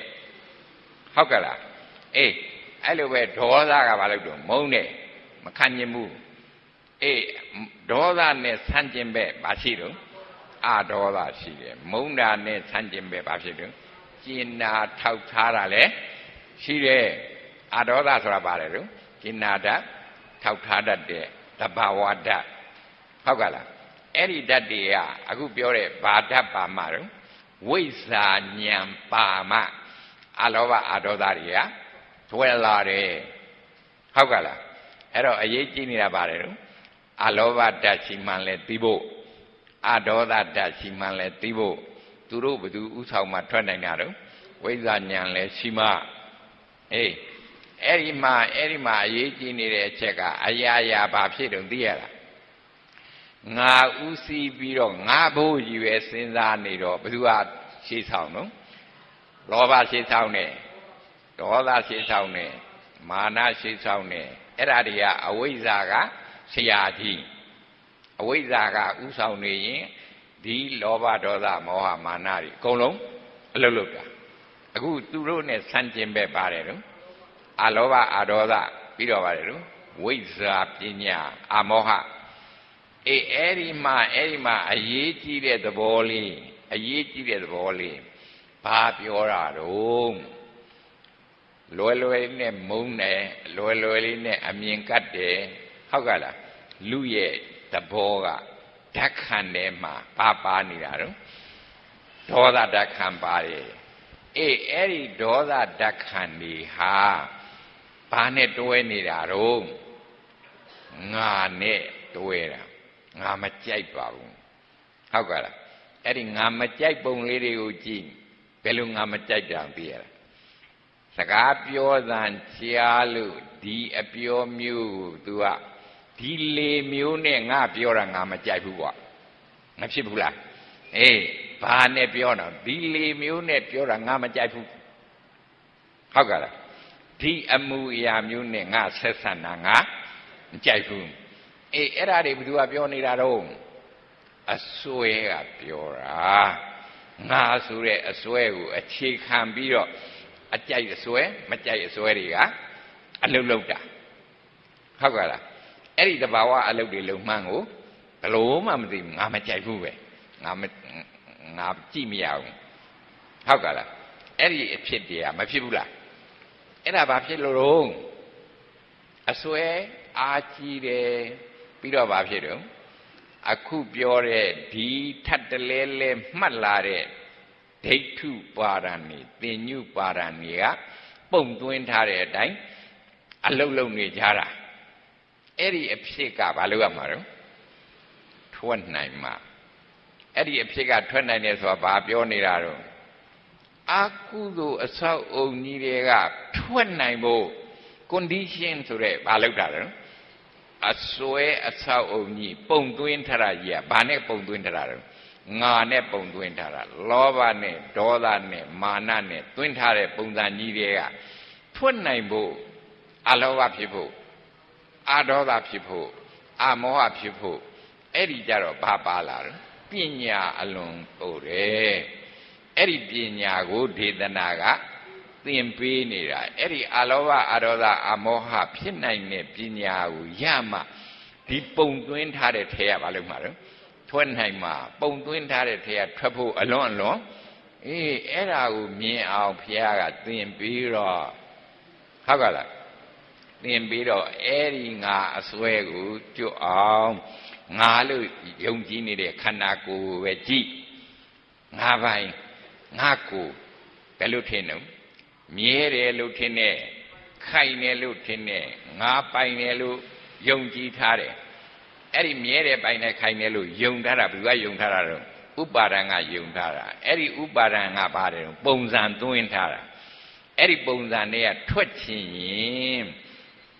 A: hakala eh အဲ့လိုပဲဒေါသကဘာလို့တော့မုန်းတယ်မခံကျင်ဘူးအေးဒေါသနဲ့ဆန့်ကျင်ဘက်ဘာရှိတော့အာဒေါသရှိတယ်မုန်းတာနဲ့ဆန့်ကျင်ဘက်ဘာဖြစ်တော့ကျင်နာထောက်ထားတာလည်းရှိတယ်အာဒေါသဆိုတာဘာလဲတော့ကျင်နာတတ်ထောက်ထားတတ်တဲ့တဘာဝတတ်ဟုတ်ကလားအဲ့ဒီတတ်တွေကအခုပြောတဲ့ဘာတတ်ပါမတော့ဝိဇ္ဇာဉာဏ်ပါမအလောဘအာဒေါသတွေကထွဲလာတယ်ဟုတ်ကလားအဲ့တော့အရေးကြီးနေတာပါတယ်နော်အလောဘဓာတ်ရှိမှန်လဲသိဖို့အဒေါသဓာတ်ရှိမှန်လဲသိဖို့သူတို့ဘယ်သူဥဆောင်မှထွက်နိုင်တာတော့ဝိဇ္ဇာဉာဏ်လဲရှိမှအေးအဲ့ဒီမှာအဲ့ဒီမှာအရေးကြီးနေတဲ့အချက်ကအရာရာဘာဖြစ်တုံသိရလားငါဥစီးပြီးတော့ငါဘိုးကြီးပဲစဉ်းစားနေတော့ဘယ်သူကရှေ့ဆောင်နော်လောဘရှေ့ဆောင်နေဒေါသရှိဆောင်နေမာနရှိဆောင်နေအဲ့ဒါတွေကအဝိဇ္ဇာကဆရာကြီးအဝိဇ္ဇာကဥဆောင်နေရင်ဒီလောဘဒေါသမောဟမာနတွေအကုန်လုံးအလုတ်လုတ်တာအခုသူတို့နဲ့ဆန့်ကျင်ဘက်ပါတယ်နော်အလောဘအဒေါသပြီးတော့ပါတယ်နော်ဝိဇ္ဇာပညာအမောဟအေးအဲ့ဒီမှာအဲ့ဒီမှာအရေးကြီးတဲ့သဘောလေးအရေးကြီးတဲ့သဘောလေးဘာပြောတာတော့လွယ်လွယ်နဲ့မုန်းတယ်လွယ်လွယ်လေးနဲ့အမြင်ကတ်တယ်ဟုတ်ကလားလူရဲ့သဘောကဓာတ်ခံထဲမှာပါပါနေတာတော့ဒေါသဓာတ်ခံပါတယ်အေးအဲ့ဒီဒေါသဓာတ်ခံဒီဟာဘာနဲ့တွဲနေတာတော့ငါနဲ့တွဲတာငါမကြိုက်ပါဘူးဟုတ်ကလားအဲ့ဒီငါမကြိုက်ပုံလေးတွေကိုကြည့်ဘယ်လိုငါမကြိုက်တာသိရလားစကားပြောသံကြားလို့ဒီအပြောမျိုးကို तू ကဒီလေမျိုးနဲ့ငါပြောတာငါမကြိုက်ဘူးကွာမဖြစ်ဘူးလားအေးဘာနဲ့ပြောတော့ဒီလေမျိုးနဲ့ပြောတာငါမကြိုက်ဘူးဟုတ်ကဲ့လားဒီအမှုအရာမျိုးနဲ့ငါဆက်ဆံတာငါမကြိုက်ဘူးအေးအဲ့ဒါတွေဘယ်သူကပြောနေတာတော့အစွဲကပြောတာငါဆိုတဲ့အစွဲကိုအခြေခံပြီးတော့အကြိုက်အစွဲမကြိုက်အစွဲတွေကအလုတ်လုတ်တာဟုတ်ကဲ့လားအဲ့ဒီတဘာဝအလုတ်တွေလုံမှန်းကိုဘလို့မှမသိဘူးငါမကြိုက်ဘူးပဲငါမငါကြည့်မရဘူးဟုတ်ကဲ့လားအဲ့ဒီအဖြစ်တွေကမဖြစ်ဘူးလားအဲ့ဒါဘာဖြစ်လို့တော့အစွဲအားကြီးတယ်ပြီးတော့ဘာဖြစ်တော့အခုပြောတဲ့ဒီထပ်တလဲလဲမှတ်လာတဲ့ဒိဋ္ဌုပါရဏီသင်ညုပါရဏီကပုံသွင်းထားတဲ့အတိုင်းအလုံးလုံးနေကြတာအဲ့ဒီအဖြစ်ကဘာလို့ရမှာတော့ထွက်နိုင်မှာအဲ့ဒီအဖြစ်ကထွက်နိုင်တယ်ဆိုတာဘာပြောနေတာတော့အာကုသိုလ်အဆောက်အုံကြီးတွေကထွက်နိုင်ဖို့ condition ဆိုတဲ့ဘာလို့တာလဲအစွဲအဆောက်အုံကြီးပုံသွင်းထားတာကြီးကဘာနဲ့ပုံသွင်းထားတာလဲငါနဲ့ပုံသွင်းထားတာလောဘနဲ့ဒေါသနဲ့မာနနဲ့သွင်းထားတဲ့ပုံစံကြီးတွေကထွက်နိုင်ဖို့အလောဘဖြစ်ဖို့အဒေါသဖြစ်ဖို့အမောဟဖြစ်ဖို့အဲ့ဒီကြတော့ဘာပါလာလဲပညာအလွန်ပို့တယ်အဲ့ဒီပညာကိုဒေသနာကသင်ပေးနေတာအဲ့ဒီအလောဘအဒေါသအမောဟဖြစ်နိုင်တဲ့ပညာကိုရမှဒီပုံသွင်းထားတဲ့ထဲကဘာလို့မှာလဲထွက်နိုင်မှာပုံသွင်းထားတဲ့ထဲကထွက်ဖို့အလွန်အလွန်အေးအဲ့ဒါကိုမြင်အောင်ဘုရားကသင်ပြီးတော့ဟုတ်ကဲ့လားသင်ပြီးတော့အဲ့ဒီငါအစွဲကိုကျွတ်အောင်ငါလို့ယုံကြည်နေတဲ့ခန္ဓာကိုယ်ပဲကြည့်ငါပိုင်ငါကိုဘယ်လိုထင်တော့မြဲတယ်လို့ထင်တယ်ခိုင်တယ်လို့ထင်တယ်ငါပိုင်တယ်လို့ယုံကြည်ထားတယ်အဲ့ဒီမြဲတယ်ပိုင်တယ်ခိုင်တယ်လို့ယုံထားတာဘယ်ကယုံထားတာတော့ဥပါဒံကယုံထားတာအဲ့ဒီဥပါဒံကပါတယ်ပုံစံသွင်းထားတာအဲ့ဒီပုံစံတွေကထွက်ချင်ရင်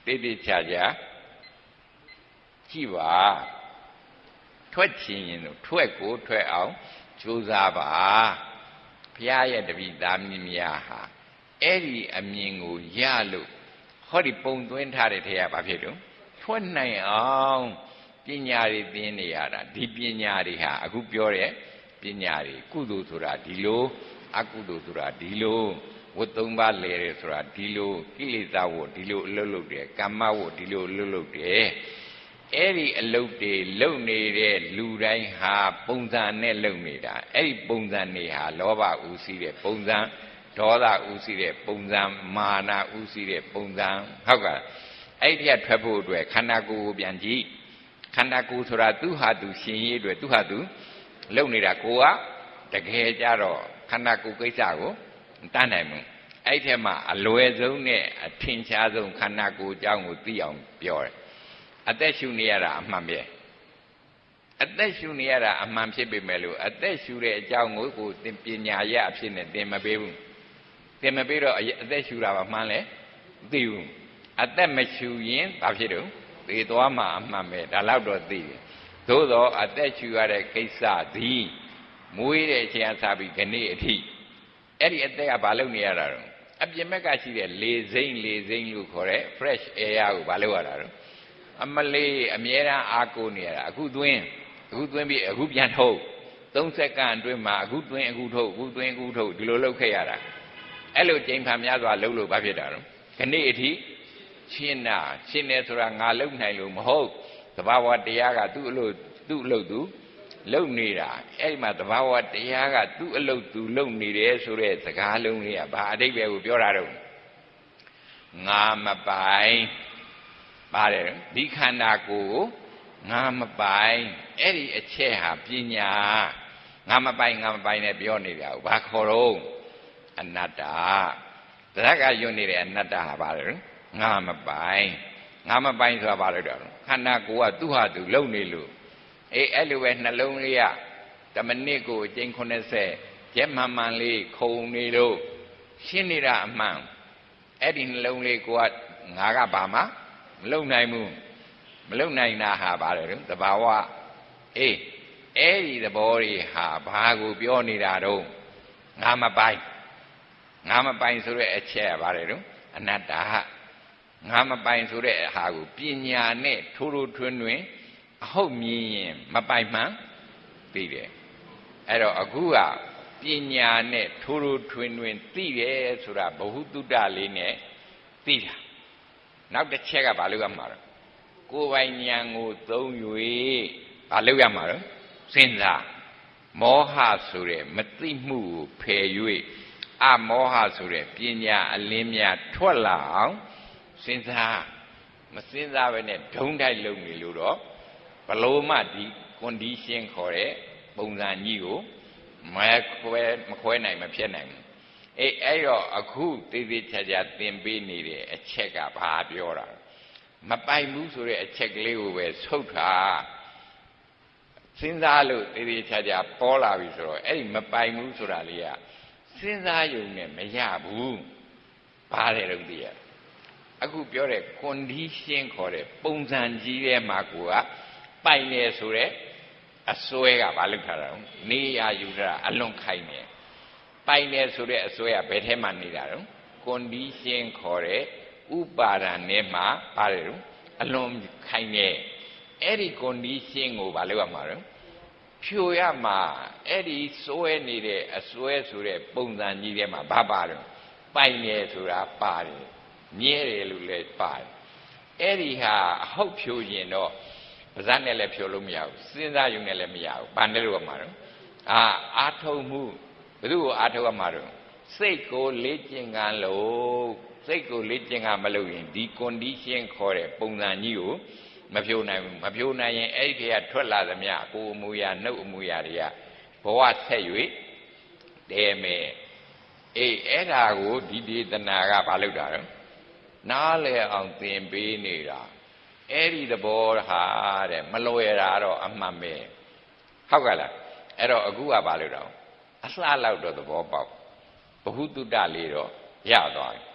A: တိတိကျကျကြည့်ပါထွက်ချင်ရင်တော့ထွက်ကိုထွက်အောင်ကြိုးစားပါဘုရားရဲ့တပည့်သားမင်းများဟာအဲ့ဒီအမြင်ကိုရလို့ဟောဒီပုံသွင်းထားတဲ့ထဲကဘာဖြစ်တော့ထွက်နိုင်အောင်ပညာတွေသင်နေရတာဒီပညာတွေဟာအခုပြောတဲ့ပညာတွေကုသိုလ်ဆိုတာဒီလိုအကုသိုလ်ဆိုတာဒီလိုဝတ်သုံးပါးလဲတယ်ဆိုတာဒီလိုကိလေသာဝတ်ဒီလိုအလုပ်လုပ်တယ်ကမ္မဝတ်ဒီလိုအလုပ်လုပ်တယ်အဲ့ဒီအလုပ်တွေလုပ်နေတဲ့လူတိုင်းဟာပုံစံနဲ့လုပ်နေတာအဲ့ဒီပုံစံတွေဟာလောဘဥစည်းတဲ့ပုံစံဒေါသဥစည်းတဲ့ပုံစံမာနဥစည်းတဲ့ပုံစံဟုတ်ကဲ့အဲ့ဒီကထွက်ဖို့အတွက်ခန္ဓာကိုယ်ကိုပြန်ကြည့်ခန္ဓာကိုယ်ဆိုတာသူ့ဟာသူရှင်ရေးအတွက်သူ့ဟာသူလုပ်နေတာကိုကတကယ်ကြတော့ခန္ဓာကိုယ်ကိစ္စကိုတတ်နိုင်မှုအဲ့ထဲမှာအလွယ်ဆုံးနဲ့အထင်ရှားဆုံးခန္ဓာကိုယ်အကြောင်းကိုသိအောင်ပြောတယ်အသက်ရှူနေရတာအမှန်ပဲအသက်ရှူနေရတာအမှန်ဖြစ်ပေမဲ့လို့အသက်ရှူတဲ့အကြောင်းကိုကိုသင်ပညာရအဖြစ်နဲ့သင်မပေးဘူးသင်မပေးတော့အသက်ရှူတာပါမှန်းလဲမသိဘူးအသက်မရှူရင်ဘာဖြစ်တော့သေသွားမှာအမှန်ပဲဒါတော့တော့သိတယ်သို့တော့အသက်ရှူရတဲ့ကိစ္စသည်မွေးတဲ့အချိန်အစားပြီးခဏအထိအဲ့ဒီအသက်ကဘာလုပ်နေရတာတော့အပြင်ဘက်ကရှိတဲ့လေစိမ့်လေစိမ့်လို့ခေါ်တဲ့ fresh air ကိုဘာလုပ်ရတာတော့အမလေးအမြဲတမ်းအားကိုးနေရတာအခုသွင်းအခုသွင်းပြီးအခုပြန်ထုတ်သုံးစက္ကန့်အတွင်းမှာအခုသွင်းအခုထုတ်အခုသွင်းအခုထုတ်ဒီလိုလုပ်ခဲ့ရတာအဲ့လိုချိန်ဖန်များစွာလုပ်လို့ဘာဖြစ်တာတော့ခဏအထိရှင်းတာရှင်းတယ်ဆိုတာငါလုံနိုင်လို့မဟုတ်သဘာဝတရားကသူ့အလို့သူ့အလို့သူလုံနေတာအဲ့ဒီမှာသဘာဝတရားကသူ့အလို့သူလုံနေတယ်ဆိုတဲ့စကားလုံးလေးကဘာအဓိပ္ပာယ်ကိုပြောတာတော့ငါမပိုင်ပါတယ်ဒီခန္ဓာကိုယ်ငါမပိုင်အဲ့ဒီအချက်ဟာပညာငါမပိုင်ငါမပိုင်နဲ့ပြောနေကြဘူးဘာခေါ်တော့အနတ္တတရားကယွတ်နေတဲ့အနတ္တဟာဘာလဲငါမပိုင်ငါမပိုင်ဆိုတာဘာလို့တော့ခန္ဓာကိုယ်ကသူ့ဟာသူလုံနေလို့အေးအဲ့လိုပဲနှလုံးလေးကတမနစ်ကိုအကျဉ်း80ကျက်မှန်မှန်လေးခုံနေလို့ရှင်းနေတာအမှန်အဲ့ဒီနှလုံးလေးကိုကငါကဘာမှမလုံနိုင်ဘူးမလုံနိုင်တာဟာဘာလဲသဘာဝအေးအဲ့ဒီသဘောတွေဟာဘာကိုပြောနေတာတော့ငါမပိုင်ငါမပိုင်ဆိုတဲ့အချက်ကဘာလဲတော့အနတ္တငါမပိုင်ဆိုတဲ့ဟာကိုပညာနဲ့ထိုးထိုးထွန်းထွန်းအဟုတ်မြင်ရင်မပိုင်မှန်သိတယ်အဲ့တော့အခုကပညာနဲ့ထိုးထိုးထွန်းထွန်းသိတယ်ဆိုတာဘ ഹു တုတ္တလေးနဲ့သိတာနောက်တစ်ချက်ကဘာလို့ရမှာလဲကိုယ်ပိုင်ဉာဏ်ကိုသုံး၍ဘာလို့ရမှာလဲစဉ်းစားမောဟဆိုတဲ့မသိမှုကိုဖယ်၍အမောဟဆိုတဲ့ပညာအလင်းများထွက်လာအောင်စဉ်းစားမစဉ်းစားပဲနဲ့ဒုံတိုက်လုံနေလို့တော့ဘလို့မှဒီ condition ခေါ်တဲ့ပုံစံကြီးကိုမခွဲမခွဲနိုင်မဖြစ်နိုင်ဘူးအေးအဲ့တော့အခုသေးသေးချာချာသင်ပေးနေတဲ့အချက်ကဘာပြောတာမပိုင်ဘူးဆိုတဲ့အချက်ကလေးကိုပဲဆုတ်တာစဉ်းစားလို့သေးသေးချာချာပေါ်လာပြီဆိုတော့အဲ့ဒီမပိုင်ဘူးဆိုတာလေးကစဉ်းစားယုံနဲ့မရဘူးဘာလဲတော့သိရအခုပြောတဲ့ condition ခေါ်တဲ့ပုံစံကြီးထဲမှာကိုကပိုင်နေဆိုတဲ့အစွဲကဘာလုပ်ထားတာလဲနေရယူတာအလွန်ခိုင်နေပိုင်နေဆိုတဲ့အစွဲကဘယ်ထဲမှာနေတာလဲ condition ခေါ်တဲ့ဥပါဒဏ်ထဲမှာပါတယ်လို့အလွန်ခိုင်နေအဲ့ဒီ condition ကိုဘာလုပ်ရမှာလဲဖြိုရမှာအဲ့ဒီစွဲနေတဲ့အစွဲဆိုတဲ့ပုံစံကြီးထဲမှာဘာပါလဲပိုင်နေဆိုတာပါတယ်မြဲတယ်လို့လည်းပါတယ်အဲ့ဒီဟာအဟုတ်ဖြိုရင်တော့ပါးစပ်နဲ့လည်းဖြိုလို့မရဘူးစဉ်းစားရုံနဲ့လည်းမရဘူးဘာနဲ့လို့ရမှာတော့အာအာထုံမှုဘယ်သူ့ကိုအာထုံရမှာတော့စိတ်ကိုလေ့ကျင့်ကန်းလို့စိတ်ကိုလေ့ကျင့်ကန်းမလုပ်ရင်ဒီ condition ခေါ်တဲ့ပုံစံကြီးကိုမဖြိုနိုင်ဘူးမဖြိုနိုင်ရင်အဲ့ဒီကထွက်လာသမျှကိုယ်အမူအရာနှုတ်အမူအရာတွေကဘဝဆက်၍တဲမယ်အေးအဲ့ဒါကိုဒီဒေသနာကဘာလုပ်တာလဲနားလည်အောင်သင်ပေးနေတာအဲ့ဒီသဘောဟာတဲ့မလွယ်တာတော့အမှန်ပဲဟုတ်ကဲ့လားအဲ့တော့အခုကဘာလုပ်တော့အလှလောက်တော့သဘောပေါက်ဘ ഹു တုတ္တလေးတော့ရသွားပြီ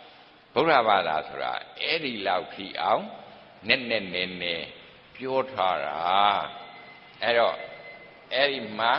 A: ဗုဒ္ဓဘာသာဆိုတာအဲ့ဒီလောက်ထိအောင်နက်နက်နဲနဲပြောထားတာအဲ့တော့အဲ့ဒီမှာ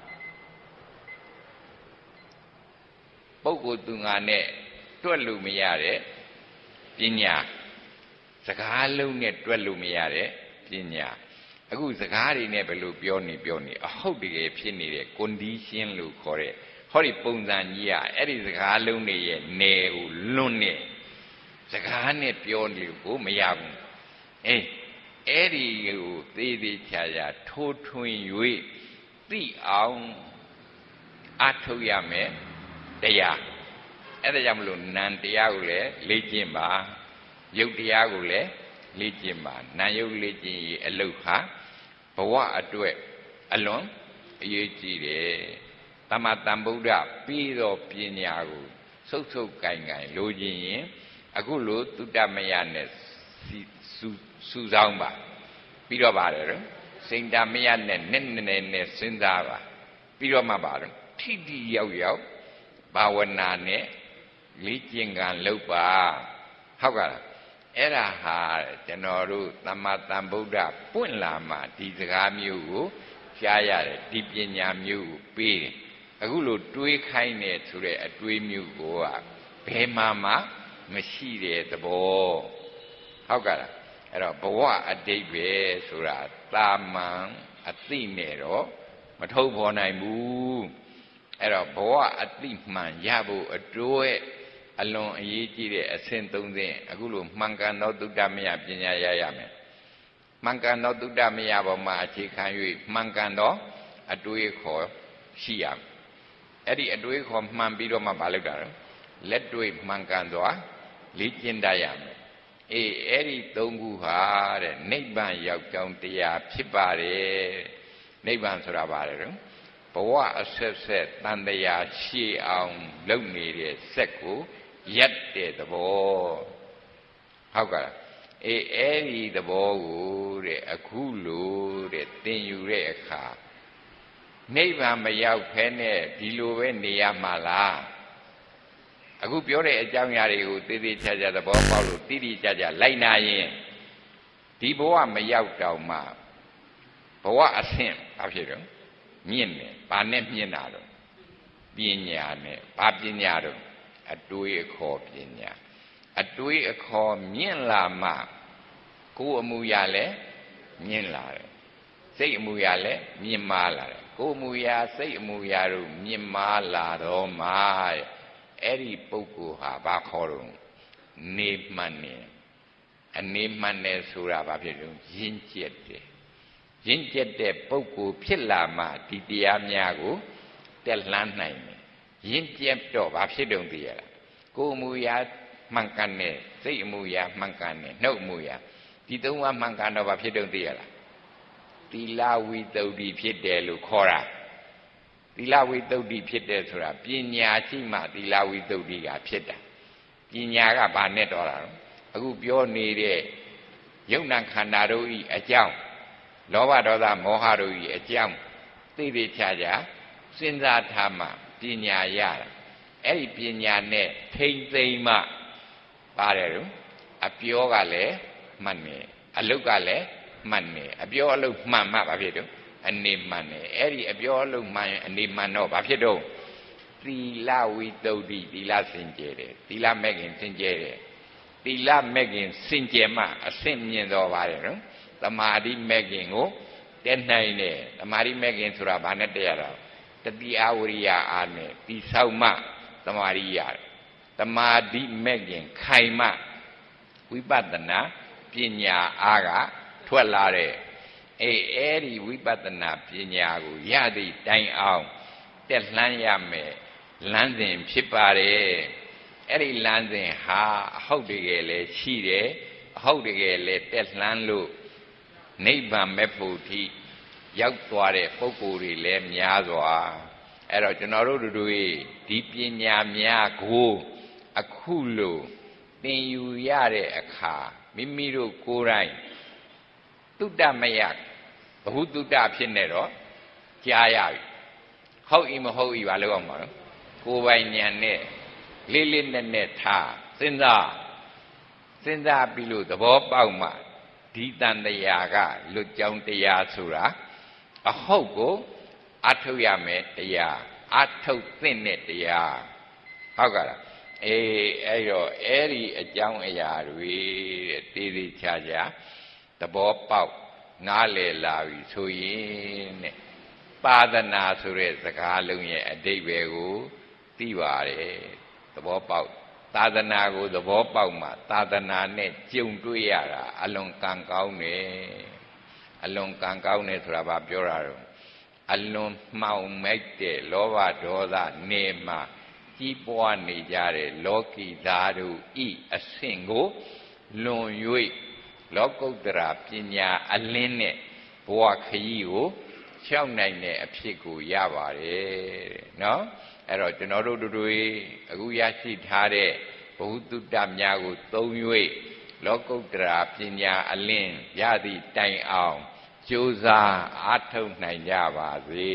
A: ပုဂ္ဂိုလ်သူငါနဲ့တွက်လို့မရတဲ့ပညာစကားလုံးနဲ့တွက်လို့မရတဲ့ပညာအခုစကားတွေနဲ့ဘယ်လိုပြောနေပြောနေအဟုတ်တကယ်ဖြစ်နေတဲ့ condition လို့ခေါ်တဲ့ဟောဒီပုံစံကြီးอ่ะအဲ့ဒီစကားလုံးတွေရဲ့နယ်ကိုလွတ်နေစကားနဲ့ပြောနေကိုမရဘူးအေးအဲ့ဒီကိုသေးသေးချာချာထိုးထွင်း၍သိအောင်အထုတ်ရမယ်တရားအဲ့ဒါကြောင့်မလို့နံတရားကိုလည်းလေ့ကျင့်ပါရုပ်တရားကိုလည်းလေ့ကျင့်ပါနံရုပ်လေ့ကျင့်ရေးအလုပ်ဟာဘဝအတွက်အလွန်အရေးကြီးတယ်သမတံဗုဒ္ဓပြီးတော့ပညာကိုစုပ်စုပ်ကိုင်ကိုင်လိုချင်ရင်အခုလိုသုတ္တမယနဲ့စူဆောင်းပါပြီးတော့ပါတယ်နော်စိန်တမယနဲ့နက်နဲနဲ့စဉ်းစားပါပြီးတော့မှပါတော့ထိတိရောက်ရောက်ဘာဝနာနဲ့လေ့ကျင့်ကံလုပ်ပါဟုတ်ကလားအဲ့ဒါဟာကျွန်တော်တို့သမ္မာသမ္ဗုဒ္ဓပွင့်လာမှဒီစကားမျိုးကိုကြားရတယ်ဒီပညာမျိုးကိုပေးတယ်အခုလိုတွေးခိုင်းနေဆိုတဲ့အတွေးမျိုးကိုကဘယ်မှမှမရှိတဲ့သဘောဟုတ်ကလားအဲ့တော့ဘဝအတိတ်ပဲဆိုတာတာမန်အသိနဲ့တော့မထုတ်ဖော်နိုင်ဘူးအဲ့တော့ဘဝအတိမှန်ရဖို့အတွက်အလွန်အရေးကြီးတဲ့အဆင့်သုံးဆင့်အခုလိုမှန်ကန်သောသုတ္တမယပညာရရမယ်မှန်ကန်သောသုတ္တမယပေါ်မှာအခြေခံ၍မှန်ကန်သောအတွေးခေါ်ရှိရမယ်အဲ့ဒီအတွေးခေါ်မှန်ပြီးတော့မှမလုပ်တာတော့လက်တွေ့မှန်ကန်စွာလေ့ကျင့်တတ်ရမယ်အေးအဲ့ဒီသုံးခုဟာတဲ့နိဗ္ဗာန်ရောက်ကြောင်းတရားဖြစ်ပါတယ်နိဗ္ဗာန်ဆိုတာဘာလဲတော့ဘဝအဆက်ဆက်တန်တရားရှည်အောင်လုပ်နေတဲ့စက်ကိုရက်တဲ့သဘောဟုတ်ကဲ့အေးအဲ့ဒီသဘောကိုတဲ့အခုလိုတဲ့သင်ယူတဲ့အခါနိဗ္ဗာန်မရောက်ဖဲနဲ့ဒီလိုပဲနေရမှာလားအခုပြောတဲ့အကြောင်းအရာတွေကိုသေသေးချာချာသဘောပေါက်လို့တိတိကျကျလိုက်နာရင်ဒီဘဝမရောက်တော့မှဘဝအဆင့်ဘာဖြစ်တော့မြင့်တယ်ဘာနဲ့မြင့်တာတော့ပညာနဲ့ဘာပညာတော့အတွေးအခေါ်ပညာအတွေးအခေါ်မြင့်လာမှကိုယ်အမှုရလဲမြင့်လာတယ်စိတ်အမှုရလဲမြင့်မားလာတယ်ကိုယ်အမှုရစိတ်အမှုရတို့မြင့်မားလာတော့မှအဲ့ဒီပုဂ္ဂိုလ်ဟာဘာခေါ်တော့နေမှန်နေအနေမှန်နေဆိုတာဘာဖြစ်လို့ရင့်ကျက်တယ်ရင့်ကျက်တဲ့ပုဂ္ဂိုလ်ဖြစ်လာမှဒီတရားများကိုတက်လှမ်းနိုင်တယ်ရင့်ကျက်တော့ဘာဖြစ်တုံသိရလားကိုယ်အမူအရာမှန်ကန်တဲ့စိတ်အမူအရာမှန်ကန်တဲ့နှုတ်အမူအရာဒီသုံးပါးမှန်ကန်တော့ဘာဖြစ်တုံသိရလားသီလဝိသုဒ္ဓိဖြစ်တယ်လို့ခေါ်တာသီလဝိသုဒ္ဓိဖြစ်တယ်ဆိုတာပညာရှိမှသီလဝိသုဒ္ဓိကဖြစ်တာပညာကဘာနဲ့တော်တာလဲအခုပြောနေတဲ့ယုံနာခန္ဓာတို့ဤအကြောင်းလောဘဒေါသမောဟတို့ဤအကြောင်းသိသိချာချာစဉ်းစားထားမှပညာရတာအဲ့ဒီပညာနဲ့ထိမ့်သိမ့်မှပါတယ်လို့အပြောကလည်းမှတ်နေအလုတ်ကလည်းမှတ်နေအပြောအလုတ်မှန်မှဘာဖြစ်တော့အနေမှန်နေအဲ့ဒီအပြောအလုတ်မှန်ရင်အနေမှန်တော့ဘာဖြစ်တော့သီလဝိသုဒ္ဓိသီလစင်ကြယ်တယ်သီလမဲ့ခင်စင်ကြယ်တယ်သီလမဲ့ခင်စင်ကြယ်မှအဆင့်မြင့်တော်ပါတယ်နော်သမာဓိမဲ့ခင်ကိုတက်နိုင်တယ်သမာဓိမဲ့ခင်ဆိုတာဘာနဲ့တက်ရတာတတိအဝရိယအားနဲ့ဒီဆောက်မှသမာဓိရတယ်သမာဓိမဲ့ခင်ခိုင်မှဝိပဿနာပညာအားကထွက်လာတဲ့အေးအဲ့ဒီဝိပဿနာပညာကိုရသည့်တိုင်အောင်တက်လှမ်းရမယ်လမ်းစဉ်ဖြစ်ပါတယ်အဲ့ဒီလမ်းစဉ်ဟာအဟုတ်တကယ်လည်းရှိတယ်အဟုတ်တကယ်လည်းတက်လှမ်းလို့နိဗ္ဗာန်မဲ့ဖို့ထိရောက်သွားတဲ့ပုဂ္ဂိုလ်တွေလည်းများစွာအဲ့တော့ကျွန်တော်တို့တို့ဒီပညာများကိုအခုလိုသင်ယူရတဲ့အခါမိမိတို့ကိုယ်တိုင်သုတ္တမယဘဟုသုတ္တဖြစ်နေတော့ကြားရပြီဟုတ်ဤမဟုတ်ဤပါလို့အောင်ပါနော်ကိုယ်ပိုင်ဉာဏ်နဲ့လေးလေးနက်နက်ထားစဉ်းစားစဉ်းစားပြီးလို့သဘောပေါက်မှဒီတန်တရားကလွတ်ကြောင်းတရားဆိုတာအဟုတ်ကိုအထုတ်ရမယ်တရားအထုတ်သင့်တဲ့တရားဟုတ်ကလားအေးအဲ့တော့အဲ့ဒီအကြောင်းအရာတွေတဲ့တည်တည်ချာချာသဘောပေါက်နားလည်လာပြီဆိုရင်တဲ့ပါဒနာဆိုတဲ့စကားလုံးရဲ့အဓိပ္ပာယ်ကိုသိပါတယ်သဘောပေါက်သာသနာကိုသဘောပေါက်မှသာသနာနဲ့ကြုံတွေ့ရတာအလွန်ကံကောင်းတယ်အလွန်ကံကောင်းတယ်ဆိုတာဘာပြောတာတော့အလွန်မှောင်မိုက်တဲ့လောဘဒေါသနေမှာကြီးပွားနေကြတဲ့လောကီသားတို့ဤအဆင့်ကိုလွန်၍လောကုတ္တရာပညာအလင်းနဲ့ဘဝခရီးကိုရှောက်နိုင်တဲ့အဖြစ်ကိုရပါတယ်တဲ့နော်အဲ့တော့ကျွန်တော်တို့တို့တွေအခုရရှိထားတဲ့ဘုသူတ္တများကိုသုံး၍လောကုတ္တရာပညာအလင်းရသည့်တိုင်အောင်ကြိုးစားအားထုတ်နိုင်ကြပါစေ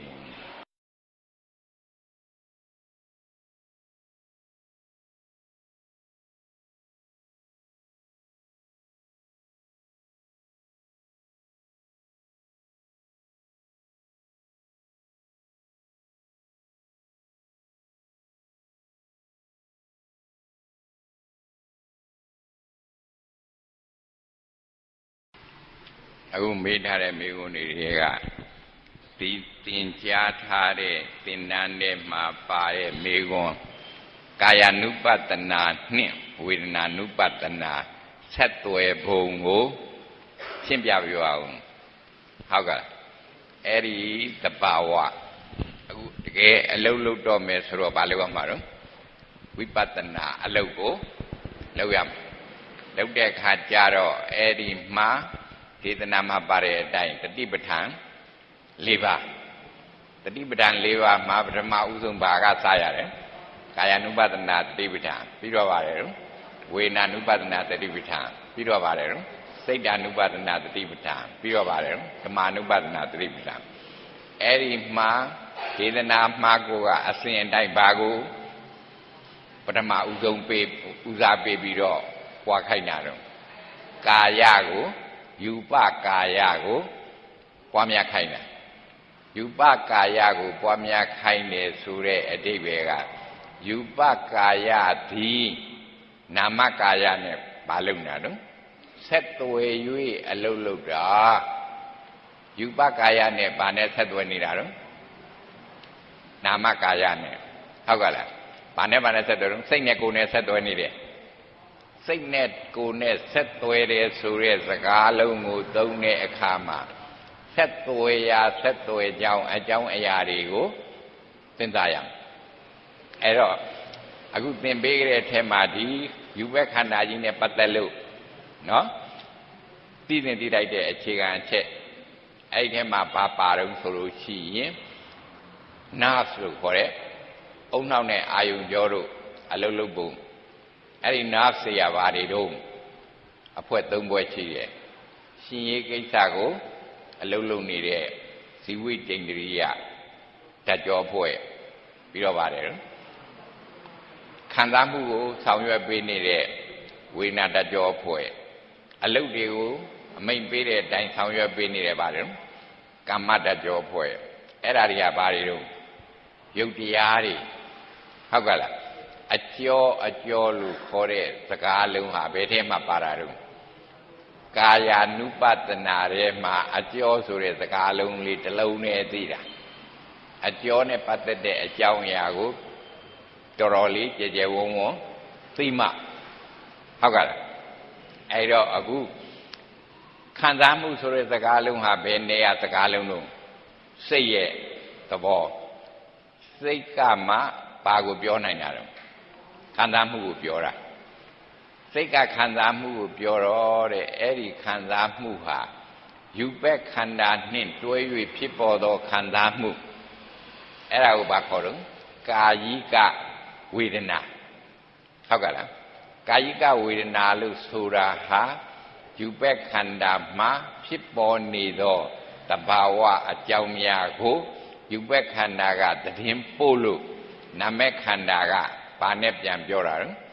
A: အခုမေးထားတဲ့မိဂုဏ်တွေကဒီတင်ကြားထားတဲ့သင်္นานထဲမှာပါတဲ့မိဂုဏ်ကာယ ानु ပတနာနှင့်ဝေဒနာ ानु ပတနာဆက်သွယ်ပုံကိုရှင်းပြပြအောင်ဟုတ်ကဲ့အဲ့ဒီတဘာဝအခုတကယ်အလုံးလုံးတော့မယ်ဆိုတော့ဘာလုပ်ရမှာတော့ဝိပဿနာအလုပ်ကိုလုပ်ရမယ်လုပ်တဲ့အခါကျတော့အဲ့ဒီမှာဒေသနာမှာပါတဲ့အတိုင်းတတိပဋ္ဌာန်၄ပါးတတိပဋ္ဌာန်၄ပါးမှာပထမဦးဆုံးဘာကစရတယ်ကာယ ानु ပတနာတတိပဋ္ဌာန်ပြီးတော့ပါတယ်ဝေဒနာ ानु ပတနာတတိပဋ္ဌာန်ပြီးတော့ပါတယ်စိတ် ानु ပတနာတတိပဋ္ဌာန်ပြီးတော့ပါတယ်ဓမ္မ ानु ပတနာတတိပဋ္ဌာန်အဲ့ဒီမှာဒေသနာမှာကိုကအစဉ်အတိုင်းဘာကိုပထမဦးဆုံးပေးဦးစားပေးပြီးတော့ပွားခိုင်းတာတော့ကာယကိုယူပကာယကိုပွားများခိုင်းတာယူပကာယကိုပွားများခိုင်းတယ်ဆိုတဲ့အဓိပ္ပာယ်ကယူပကာယသည်နာမကာယနဲ့ဘာလုပ်နေတာတော့ဆက်သွယ်၍အလုပ်လုပ်တာယူပကာယနဲ့ဘာနဲ့ဆက်သွယ်နေတာတော့နာမကာယနဲ့ဟုတ်ကဲ့လားဘာနဲ့ဘာနဲ့ဆက်သွယ်တော့စိတ်နဲ့ကိုယ်နဲ့ဆက်သွယ်နေတယ်စိတ်နဲ့ကိုယ်နဲ့ဆက်သွယ်တယ်ဆိုတဲ့စကားလုံးကိုသုံးတဲ့အခါမှာဆက်သွယ်ရာဆက်သွယ်ကြောင်းအကြောင်းအရာတွေကိုစဉ်းစားရမယ်အဲ့တော့အခုသင်ပေးခဲ့တဲ့အထက်မှာဒီယူဘက်ခန္ဓာကြီးနဲ့ပတ်သက်လို့နော်သိသင်သိလိုက်တဲ့အခြေခံအချက်အဲ့ဒီထဲမှာဘာပါတော့ဆိုလို့ရှိရင်နာဖ်လို့ခေါ်တဲ့အုံနောက်နဲ့အာယုံကြောတို့အလုံးလုံးပုံအဲ့ဒီနာဖ်ဆရာဘာတွေတော့အဖွဲသုံးဖွဲရှိရဲ့ရှင်ရေးကိစ္စကိုအလုံးလုံးနေတဲ့ဇီဝိတ္တရိယဓာတ်ကြောဖွဲ့ပြီးတော့ပါတယ်ခံစားမှုကိုဆောင်ရွက်ပေးနေတဲ့ဝေဒနာဓာတ်ကြောဖွဲ့အလုတ်တွေကိုအမိန်ပေးတဲ့အတိုင်းဆောင်ရွက်ပေးနေတယ်ပါတယ်ကာမဓာတ်ကြောဖွဲ့အဲ့ဒါတွေကဘာတွေတော့ယုတ်တရားတွေဟုတ်ကဲ့လားအကျော်အကျော်လို့ခေါ်တဲ့စကားလုံးဟာဘယ်ထဲမှာပါတာတော့ကာယ ानु ပတနာထဲမှာအကျော်ဆိုတဲ့စကားလုံးလေးတစ်လုံးနဲ့သိတာအကျော်နဲ့ပတ်သက်တဲ့အကြောင်းအရာကိုတော်တော်လေးကြဲကြဲဝုံဝုံသိမှဟုတ်ကဲ့လားအဲ့တော့အခုခံစားမှုဆိုတဲ့စကားလုံးဟာဘယ်နေရာစကားလုံးလို့စိတ်ရဲ့သဘောစိတ်ကမှဘာကိုပြောနိုင်တာတော့ခံစားမှုကိုပြောတာစိတ်ကခံစားမှုကိုပြောတော့တဲ့အဲ့ဒီခံစားမှုဟာယူပက်ခန္ဓာနှင့်တွဲ၍ဖြစ်ပေါ်သောခံစားမှုအဲ့ဒါကိုဘာခေါ်တော့ကာယိကဝေဒနာဟုတ်ကဲ့လားကာယိကဝေဒနာလို့ဆိုတာဟာယူပက်ခန္ဓာမှာဖြစ်ပေါ်နေသောတဘာဝအကြောင်းများကိုယူပက်ခန္ဓာကတည်င်းပို့လို့နာမည်ခန္ဓာကဘာနဲ့ပြန်ပြောတာလဲခ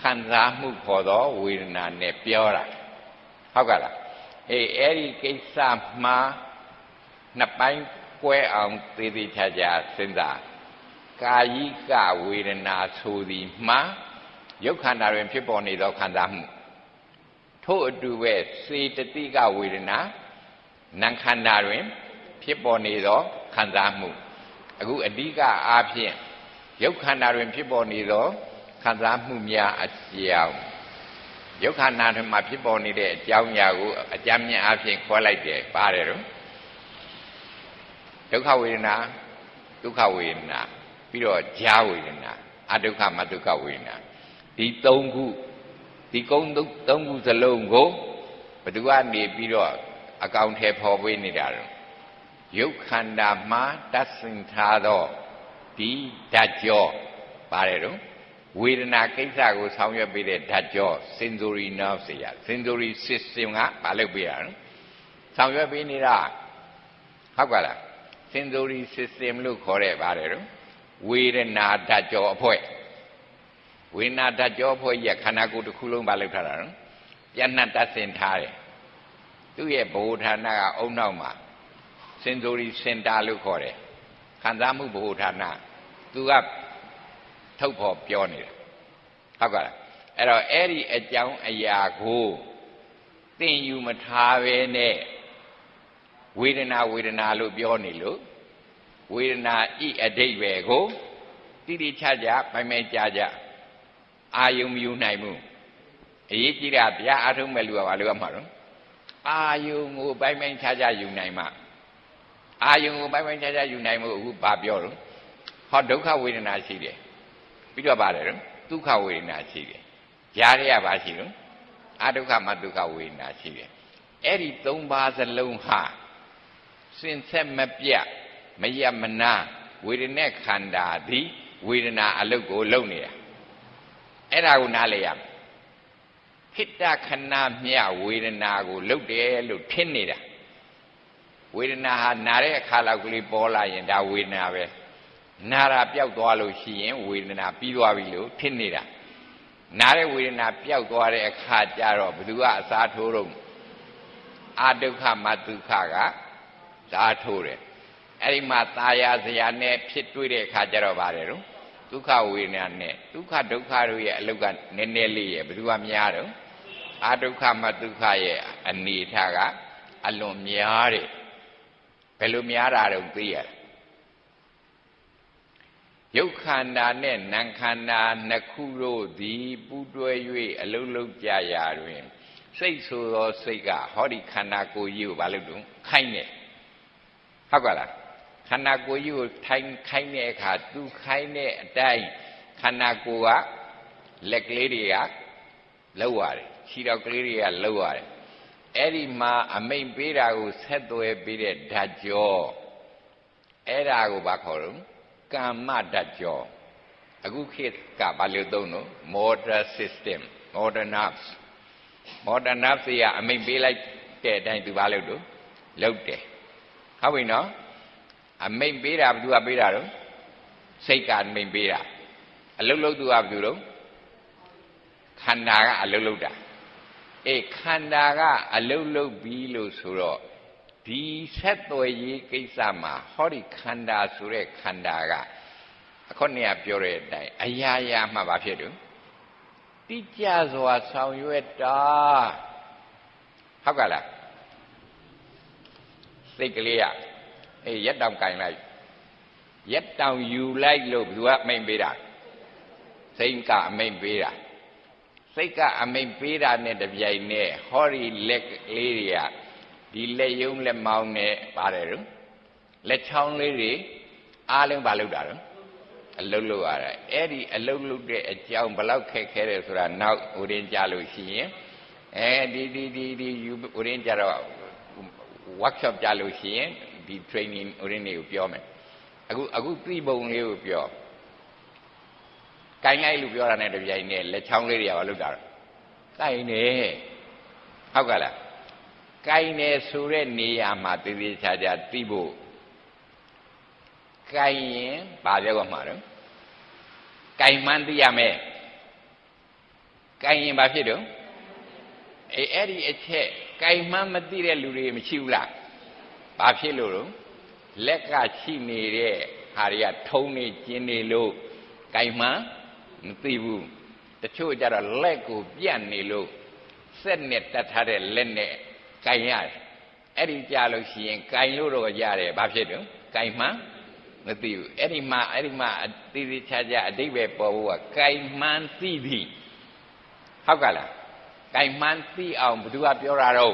A: ခံစားမှုခေါ်သောဝေဒနာနဲ့ပြောတာဟုတ်ကလားအေးအဲ့ဒီကိစ္စမှာနှစ်ပိုင်းကွဲအောင်သေးသေးချာချာစဉ်းစားကာယိကဝေဒနာဆိုသည်မှာရုပ်ခန္ဓာတွင်ဖြစ်ပေါ်နေသောခံစားမှုထို့အတူပဲစေတသိကဝေဒနာနာမ်ခန္ဓာတွင်ဖြစ်ပေါ်နေသောခံစားမှုအခုအဓိကအားဖြင့်ရုပ်ခန္ဓာတွင်ဖြစ်ပေါ်နေသောခံစားမှုများအကြောင်းရုပ်ခန္ဓာတွင်မှာဖြစ်ပေါ်နေတဲ့အကြောင်းအရာကိုအကြမ်းမြင့်အားဖြင့်ခေါ်လိုက်တယ်ပါတယ်တော့ဒုက္ခဝေဒနာဒုက္ခဝေဒနာပြီးတော့ဈာဝေဒနာအဒုက္ခမဒုက္ခဝေဒနာဒီသုံးခုဒီကုန်းသုံးခုစလုံးကိုဘယ်သူကနေပြီးတော့အကောင်ထဲပေါ်ပေးနေတာတော့ရုပ်ခန္ဓာမှာတတ်ဆင်ထားသောဒီဓာတ်ကြောပါတယ်တော့ဝေဒနာကိစ္စကိုဆောင်ရွက်ပေးတဲ့ဓာတ်ကြော sensory nerve တွေရ sensory system ကမလုပ်ပေးတာနော်ဆောင်ရွက်ပေးနေတာဟုတ်ကလား sensory system လို့ခေါ်တဲ့ပါတယ်တော့ဝေဒနာဓာတ်ကြောအဖွဲ့ဝေဒနာဓာတ်ကြောအဖွဲ့ကြီးခန္ဓာကိုယ်တစ်ခုလုံးမလုပ်ထားတာနော်ပြတ်နှံ့တတ်ဆင်ထားတယ်သူ့ရဲ့ဗဟိုဌာနကအုံနောက်မှာ sensory center လို့ခေါ်တယ်ခံစားမှုဗဟိုဌာနသူကထုတ်ဖော်ပြောနေတာဟုတ်ကဲ့အဲ့တော့အဲ့ဒီအကြောင်းအရာကိုသင်ယူမထားပဲနဲ့ဝေဒနာဝေဒနာလို့ပြောနေလို့ဝေဒနာဤအဓိပ္ပာယ်ကိုတိတိကျကျပိုင်ပိုင်ကြကြအာယုံမယူနိုင်ဘူးအရေးကြီးတာတရားအားထုတ်မဲ့လူကဘာလို့ရမှာတော့အာယုံကိုပိုင်ပိုင်ခြားခြားယူနိုင်မှအာယုံကိုပိုင်ပိုင်ခြားခြားယူနိုင်မှုအခုဘာပြောတော့ဟောဒုက္ခဝေဒနာရှိတယ်ပြီးတော့ပါတယ်တော့ဒုက္ခဝေဒနာရှိတယ်ကြားရရပါရှိတော့အဒုက္ခမဒုက္ခဝေဒနာရှိတယ်အဲ့ဒီသုံးပါးစလုံးဟာစင်ဆက်မပြတ်မရမနာဝေဒနာခန္ဓာသည်ဝေဒနာအလုတ်ကိုလုံနေတာအဲ့ဒါကိုနားလည်ရမယ်ခိတ္တခဏမြဝေဒနာကိုလုတ်တယ်လို့ထင်နေတာဝေဒနာဟာနာတဲ့အခါလောက်ကလေးပေါ်လာရင်ဒါဝေဒနာပဲနာတာပျောက်သွားလို့ရှိရင်ဝေဒနာပြီးသွားပြီလို့ထင်နေတာနာတဲ့ဝေဒနာပျောက်သွားတဲ့အခါကျတော့ဘယ်သူကအစားထိုးတော့အဒုက္ခမဒုက္ခကစားထိုးတယ်အဲ့ဒီမှာตายာစရာနဲ့ဖြစ်တွေ့တဲ့အခါကျတော့ပါတယ်တော့ဒုက္ခဝေဒနာနဲ့ဒုက္ခဒုက္ခတို့ရဲ့အလုတ်ကနည်းနည်းလေးရဲ့ဘယ်သူကများတော့အဒုက္ခမဒုက္ခရဲ့အနေထားကအလွန်များတယ်ဘယ်လိုများတာတော့သိရရုပ်ခန္ဓာနဲ့နာမ်ခန္ဓာနှစ်ခုတို့သည်ပူးတွဲ၍အလုတ်လုတ်ကြရာတွင်စိတ်ဆိုသောစိတ်ကဟောဒီခန္ဓာကိုယ်ကြီးကိုဘာလို့တုံးခိုင်းနေဟုတ်ကလားခန္ဓာကိုယ်ကြီးကိုထိုင်ခိုင်းတဲ့အခါသူခိုင်းတဲ့အတိုင်းခန္ဓာကိုယ်ကလက်ကလေးတွေကလှုပ်ရတယ်ခြေထောက်ကလေးတွေကလှုပ်ရတယ်အဲ့ဒီမှာအမိန်ပေးတာကိုဆက်သွယ်ပေးတဲ့ဓာတ်ကြောအဲ့ဒါကိုဘာခေါ်တော့ကာမဓာတ်ကြောအခုခေတ်ကဘာလို့သုံးလို့ motor system motor nerves motor nerves တွေကအမိန်ပေးလိုက်တဲ့အတိုင်းသူဘာလုပ်တော့လုပ်တယ်ဟုတ်ပြီနော်အမိန်ပေးတာဘယ်သူကပေးတာတော့စိတ်ကအမိန်ပေးတာအလုတ်လုတ်သူကဘယ်သူတော့ခန္ဓာကအလုတ်လုတ်တာအေးခန္ဓာကအလုတ်လုတ်ပြီးလို့ဆိုတော့ဒီဆက်သွယ်ရေးကိစ္စမှာဟောဒီခန္ဓာဆိုတဲ့ခန္ဓာကအခုနေရာပြောတဲ့အတိုင်းအရာရာမှဘာဖြစ်တော့တိကျစွာဆောင်ရွက်တာဟုတ်ကလားစိတ်ကလေးကအေးရက်တောင်ကင်လိုက်ရက်တောင်ယူလိုက်လို့ဘယ်သူကအမိန်ပေးတာစိတ်ကအမိန်ပေးတာစိတ်ကအမိန်ပေးတာနဲ့တပြိုင်နက်ဟောဒီလက်ကလေးတွေကဒီလက်ယုံလက်မောင်းနဲ့ပါတယ်တော့လက်ချောင်းလေးတွေအားလုံးပါလို့တာတော့အလုတ်လို့ရတာအဲ့ဒီအလုတ်လုတ်တဲ့အကြောင်းဘလောက်ခက်ခဲတယ်ဆိုတာနောက်ဥရင်းကြလို့ရှိရင်အဲဒီဒီဒီဒီဥရင်းကြတော့ workshop ကြလို့ရှိရင်ဒီ training ဥရင်းတွေကိုပြောမယ်အခုအခုသိပုံလေးကိုပြောကိုင်းလိုက်လို့ပြောတာနဲ့တပြိုင်နက်လက်ချောင်းလေးတွေကဘာလို့တာတော့ကိုင်းနေဟုတ်ကလားကိုင်းနေဆိုတဲ့နေရာမှာတည်တည်ချာချာသိဖို့ကိုင်းရင်ဘာပြောရမှာတော့ကိုင်းမှန်းသိရမယ် Kain Bafido? A Eddie a check, Kain Mamma Luri Michula. Bafilo, Leka Chini, Haria, Tony, Jenny Lo, Kaima, Mtibu. The two that are Lego, Bianni Lo, Senet that had a lenne, Kayat. Eddie Jaloshi and Kailuro Yare, Bafido, Kaima. Mati, any ma, any ma, Tiri Chaja, David Power, Kaiman T V. How gala? Kaiman T on do up your arrow.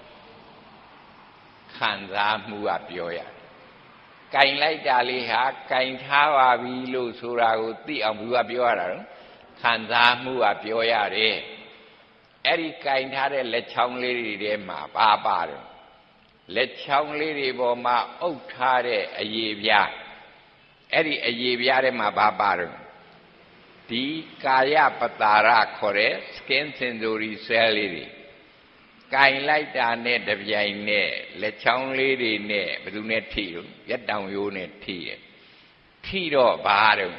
A: Kanza move up your ya. Kain like Daliha, Kain Tawa, Vilu, Sura, T on do up your arrow. Kanza move up your yare. Eddie Kain had a lechong lady, ma, Baba. Lechong lady, Boma, Otare, a yevia. Eddie a yeviare ma babaru. Di kaya patara kore, skin sendori seliri. Kain like that net of yane, let chong lady ne, but do net tea, get down you net tea. Tito baru.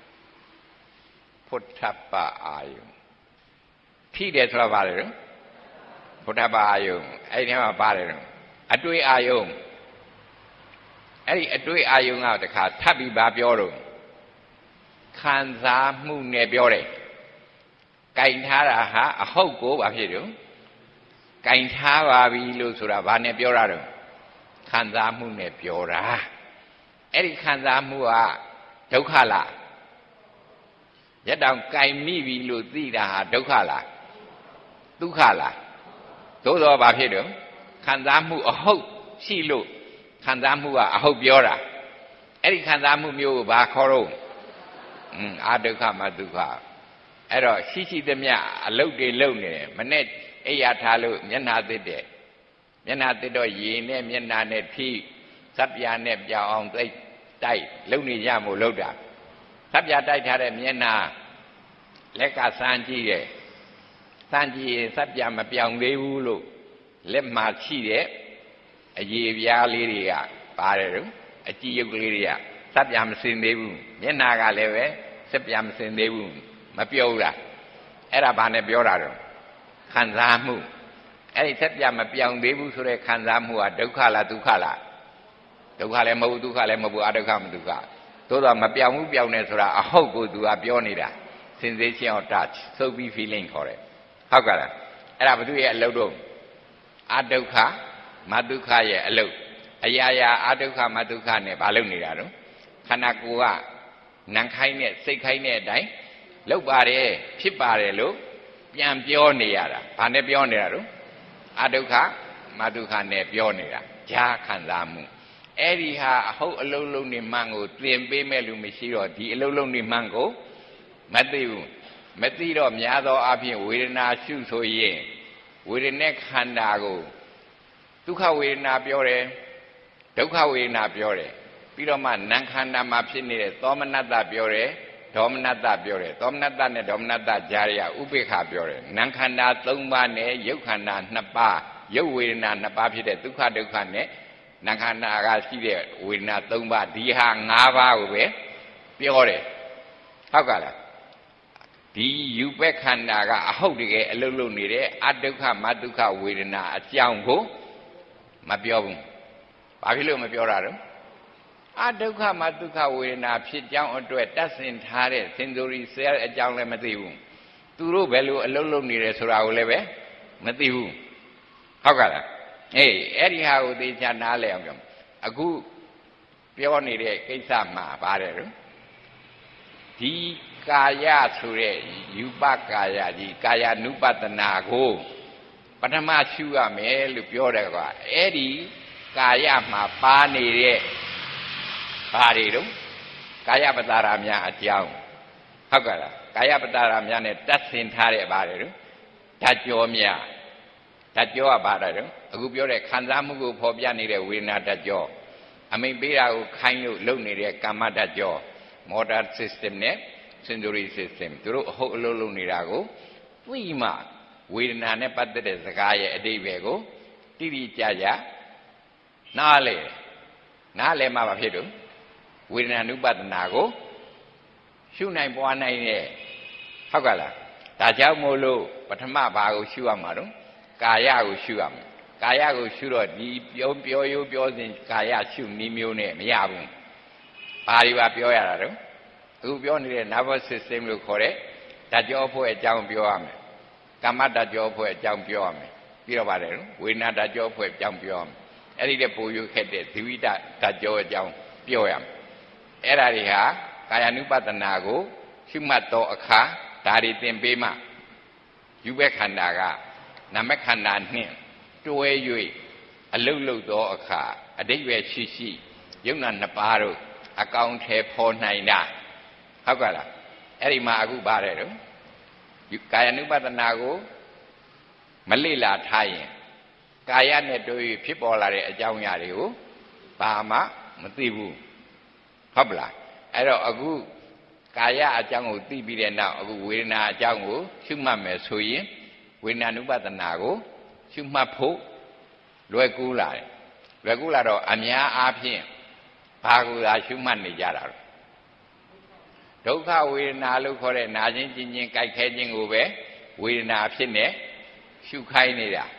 A: Putapa ayu. Tea de travaru. Putapa ayu. I never baru. Atui ayu. Eddie a doy ayung out the car, Tabi Babioro Kanza Mune Biore Kaintara ha, a hoko of you. Kaintara Vilu Suravane Bioraro Kanza Mune Biora Eddie Kanza Mua Dokala Yet down Kaimi Vilu Zida Dokala Dukala Those are Babido Kanza Mu a hope, she look. Kanzamua, I hope you're a. Eddie Kanzamu Mu Bakoro. Aduka Maduka. Ero, Shishi the Mia, a low de lone, Manet, Ayatalu, Yana de de. Yana de do ye, name Yana net P. Sabia neb ya on the day, Luni Yamu Loda. Sabia died had a Miena. Leka Sanji. Sanji, Sabia Mapiang Leulu. Lemma Chide. A year lyria, Paru, a geoglyria, Sabiam Sindebu, Yenaga leve, Sabiam Sindebu, Mapiola, Erabane Bioraro, Kanzamu, Any Sabiam Mapiang Debu Sure Kanzamu, Dokala Dukala, Dokalemo Dukalemo Adokam Duka, Toda Mapiamu Bianesura, a hobo to a Bionida, sensation of touch, so be feeling for it. How got it? Erabadu a lodo, Adoka. Maduka ye alo. Ayaya aduka maduka ne baluniraro. Kanakua Nankaine, Sekaine dai. Lopare, Pipare lo, Pian Pioniara, Pane Pionero. Aduka, Maduka ne Pionera, Ja Kanzamu. Eriha, ho alone ni mango, three melu mishiro, the alone ni mango. Matthew, Matthew, Miado Api, Wirina, Shuso ye. Wirinek Handago. Duka Wirina Piore, Duka Wirina Piore, Piroma Nankanda Mapsini, Domanata Piore, Domanata Piore, Domanata ne Domanata Jaria, Ubeka Piore, Nankanda Tumbane, Yukana Napa, Yuwina Napapi, Duka Dukane, Nankanda Agasi, Wina Tumba, Diha Nava Ube, Piore. How got it? Di Ubekanaga, a holding a little near Aduka Maduka Wirina, a Jango. Mapiobum. Babilo Mapioraro. Aduka Maduka Wirina, Pit Young onto a dozen Tare, Sinduri, Sel, a Young Matiu. Turu Belu, a little near Surauleve, Matiu. How got it? Hey, anyhow, they Janale. A good Pionire, Kesama, Barero. Di Kaya Sure, Yubakaya, di Kaya Nupatanago. Panama Suga Mel, Piorega, Eddie, Kaya Mapani, Parido, Kaya Pataramia at Young. Hagala, Kaya Pataramia, that's in Tare Barido, Tajomia, Tajoa Barido, a good Piore, Kanzamu, Pobiani, winner that jaw. I mean, be out kind of lonely, Kamada jaw, modern system net, Sinduri system, through Holo Nirago, Wima. Wirina ne patte Zakaya a day ago, Tiri Jaja, Nale, Nale Mavahidu, Wirina Nubat Nago, Shunai Buana, Hagala, ဒါကြောင့်မို့လို့ပထမဘာကိုရှုရမှာတော့ကာယကိုရှုရမှာကာယကိုရှုတော့ဒီပြောပြောရိုးပြောစဉ်ကာယရှုနည်းမျိုးနဲ့မရဘူးဘာတွေပါပြောရတာတော့အခုပြောနေတဲ့ nervous system လို့ခေါ်တဲ့ဓာတ်ကြောအဖွဲ့အကြောင်းပြောရမယ်ကာမဓာတ်ကြောအဖွဲ့အကြောင်းပြောရမယ်ပြီးတော့ပါတယ်နော်ဝေဒနာဓာတ်ကြောအဖွဲ့အကြောင်းပြောရမယ်အဲ့ဒီတဲ့ပိုရိုးခက်တဲ့ဇီဝိတဓာတ်ကြောအကြောင်းပြောရမယ်အဲ့ဒါတွေဟာကာယ ानु ပတနာကိုရှုမှတ်သောအခါဒါတွေသင်ပေးမှယူဘက်ခန္ဓာကနာမခန္ဓာနှင့်တွဲ၍အလုတ်လုတ်သောအခါအတိတ်ပဲရှိရှိယုံနာနှစ်ပါးတို့အကောင်ထဲဖော်နိုင်တာဟုတ်ကဲ့လားအဲ့ဒီမှာအခုပါတယ်တော့ကာယ ानु ပတနာကိုမလေ့လာထားရင်ကာယနဲ့တွေ့ဖြစ်ပေါ်လာတဲ့အကြောင်းအရာတွေကိုဘာမှမသိဘူးဟုတ်ပလားအဲ့တော့အခုကာယအကြောင်းကိုသိပြီးတဲ့နောက်အခုဝေဒနာအကြောင်းကိုရှုမှတ်မယ်ဆိုရင်ဝေဒနာ ानु ပတနာကိုရှုမှတ်ဖို့လွယ်ကူလာတယ်လွယ်ကူလာတော့အများအားဖြင့်ဘာကိုသာရှုမှတ်နေကြတာလဲဒုက္ခဝေဒနာလို့ခေါ်တဲ့နာခြင်းကျင်ခြင်းကြိုက်ခဲခြင်းကိုပဲဝေဒနာဖြစ်နေရှုခိုင်းနေတာ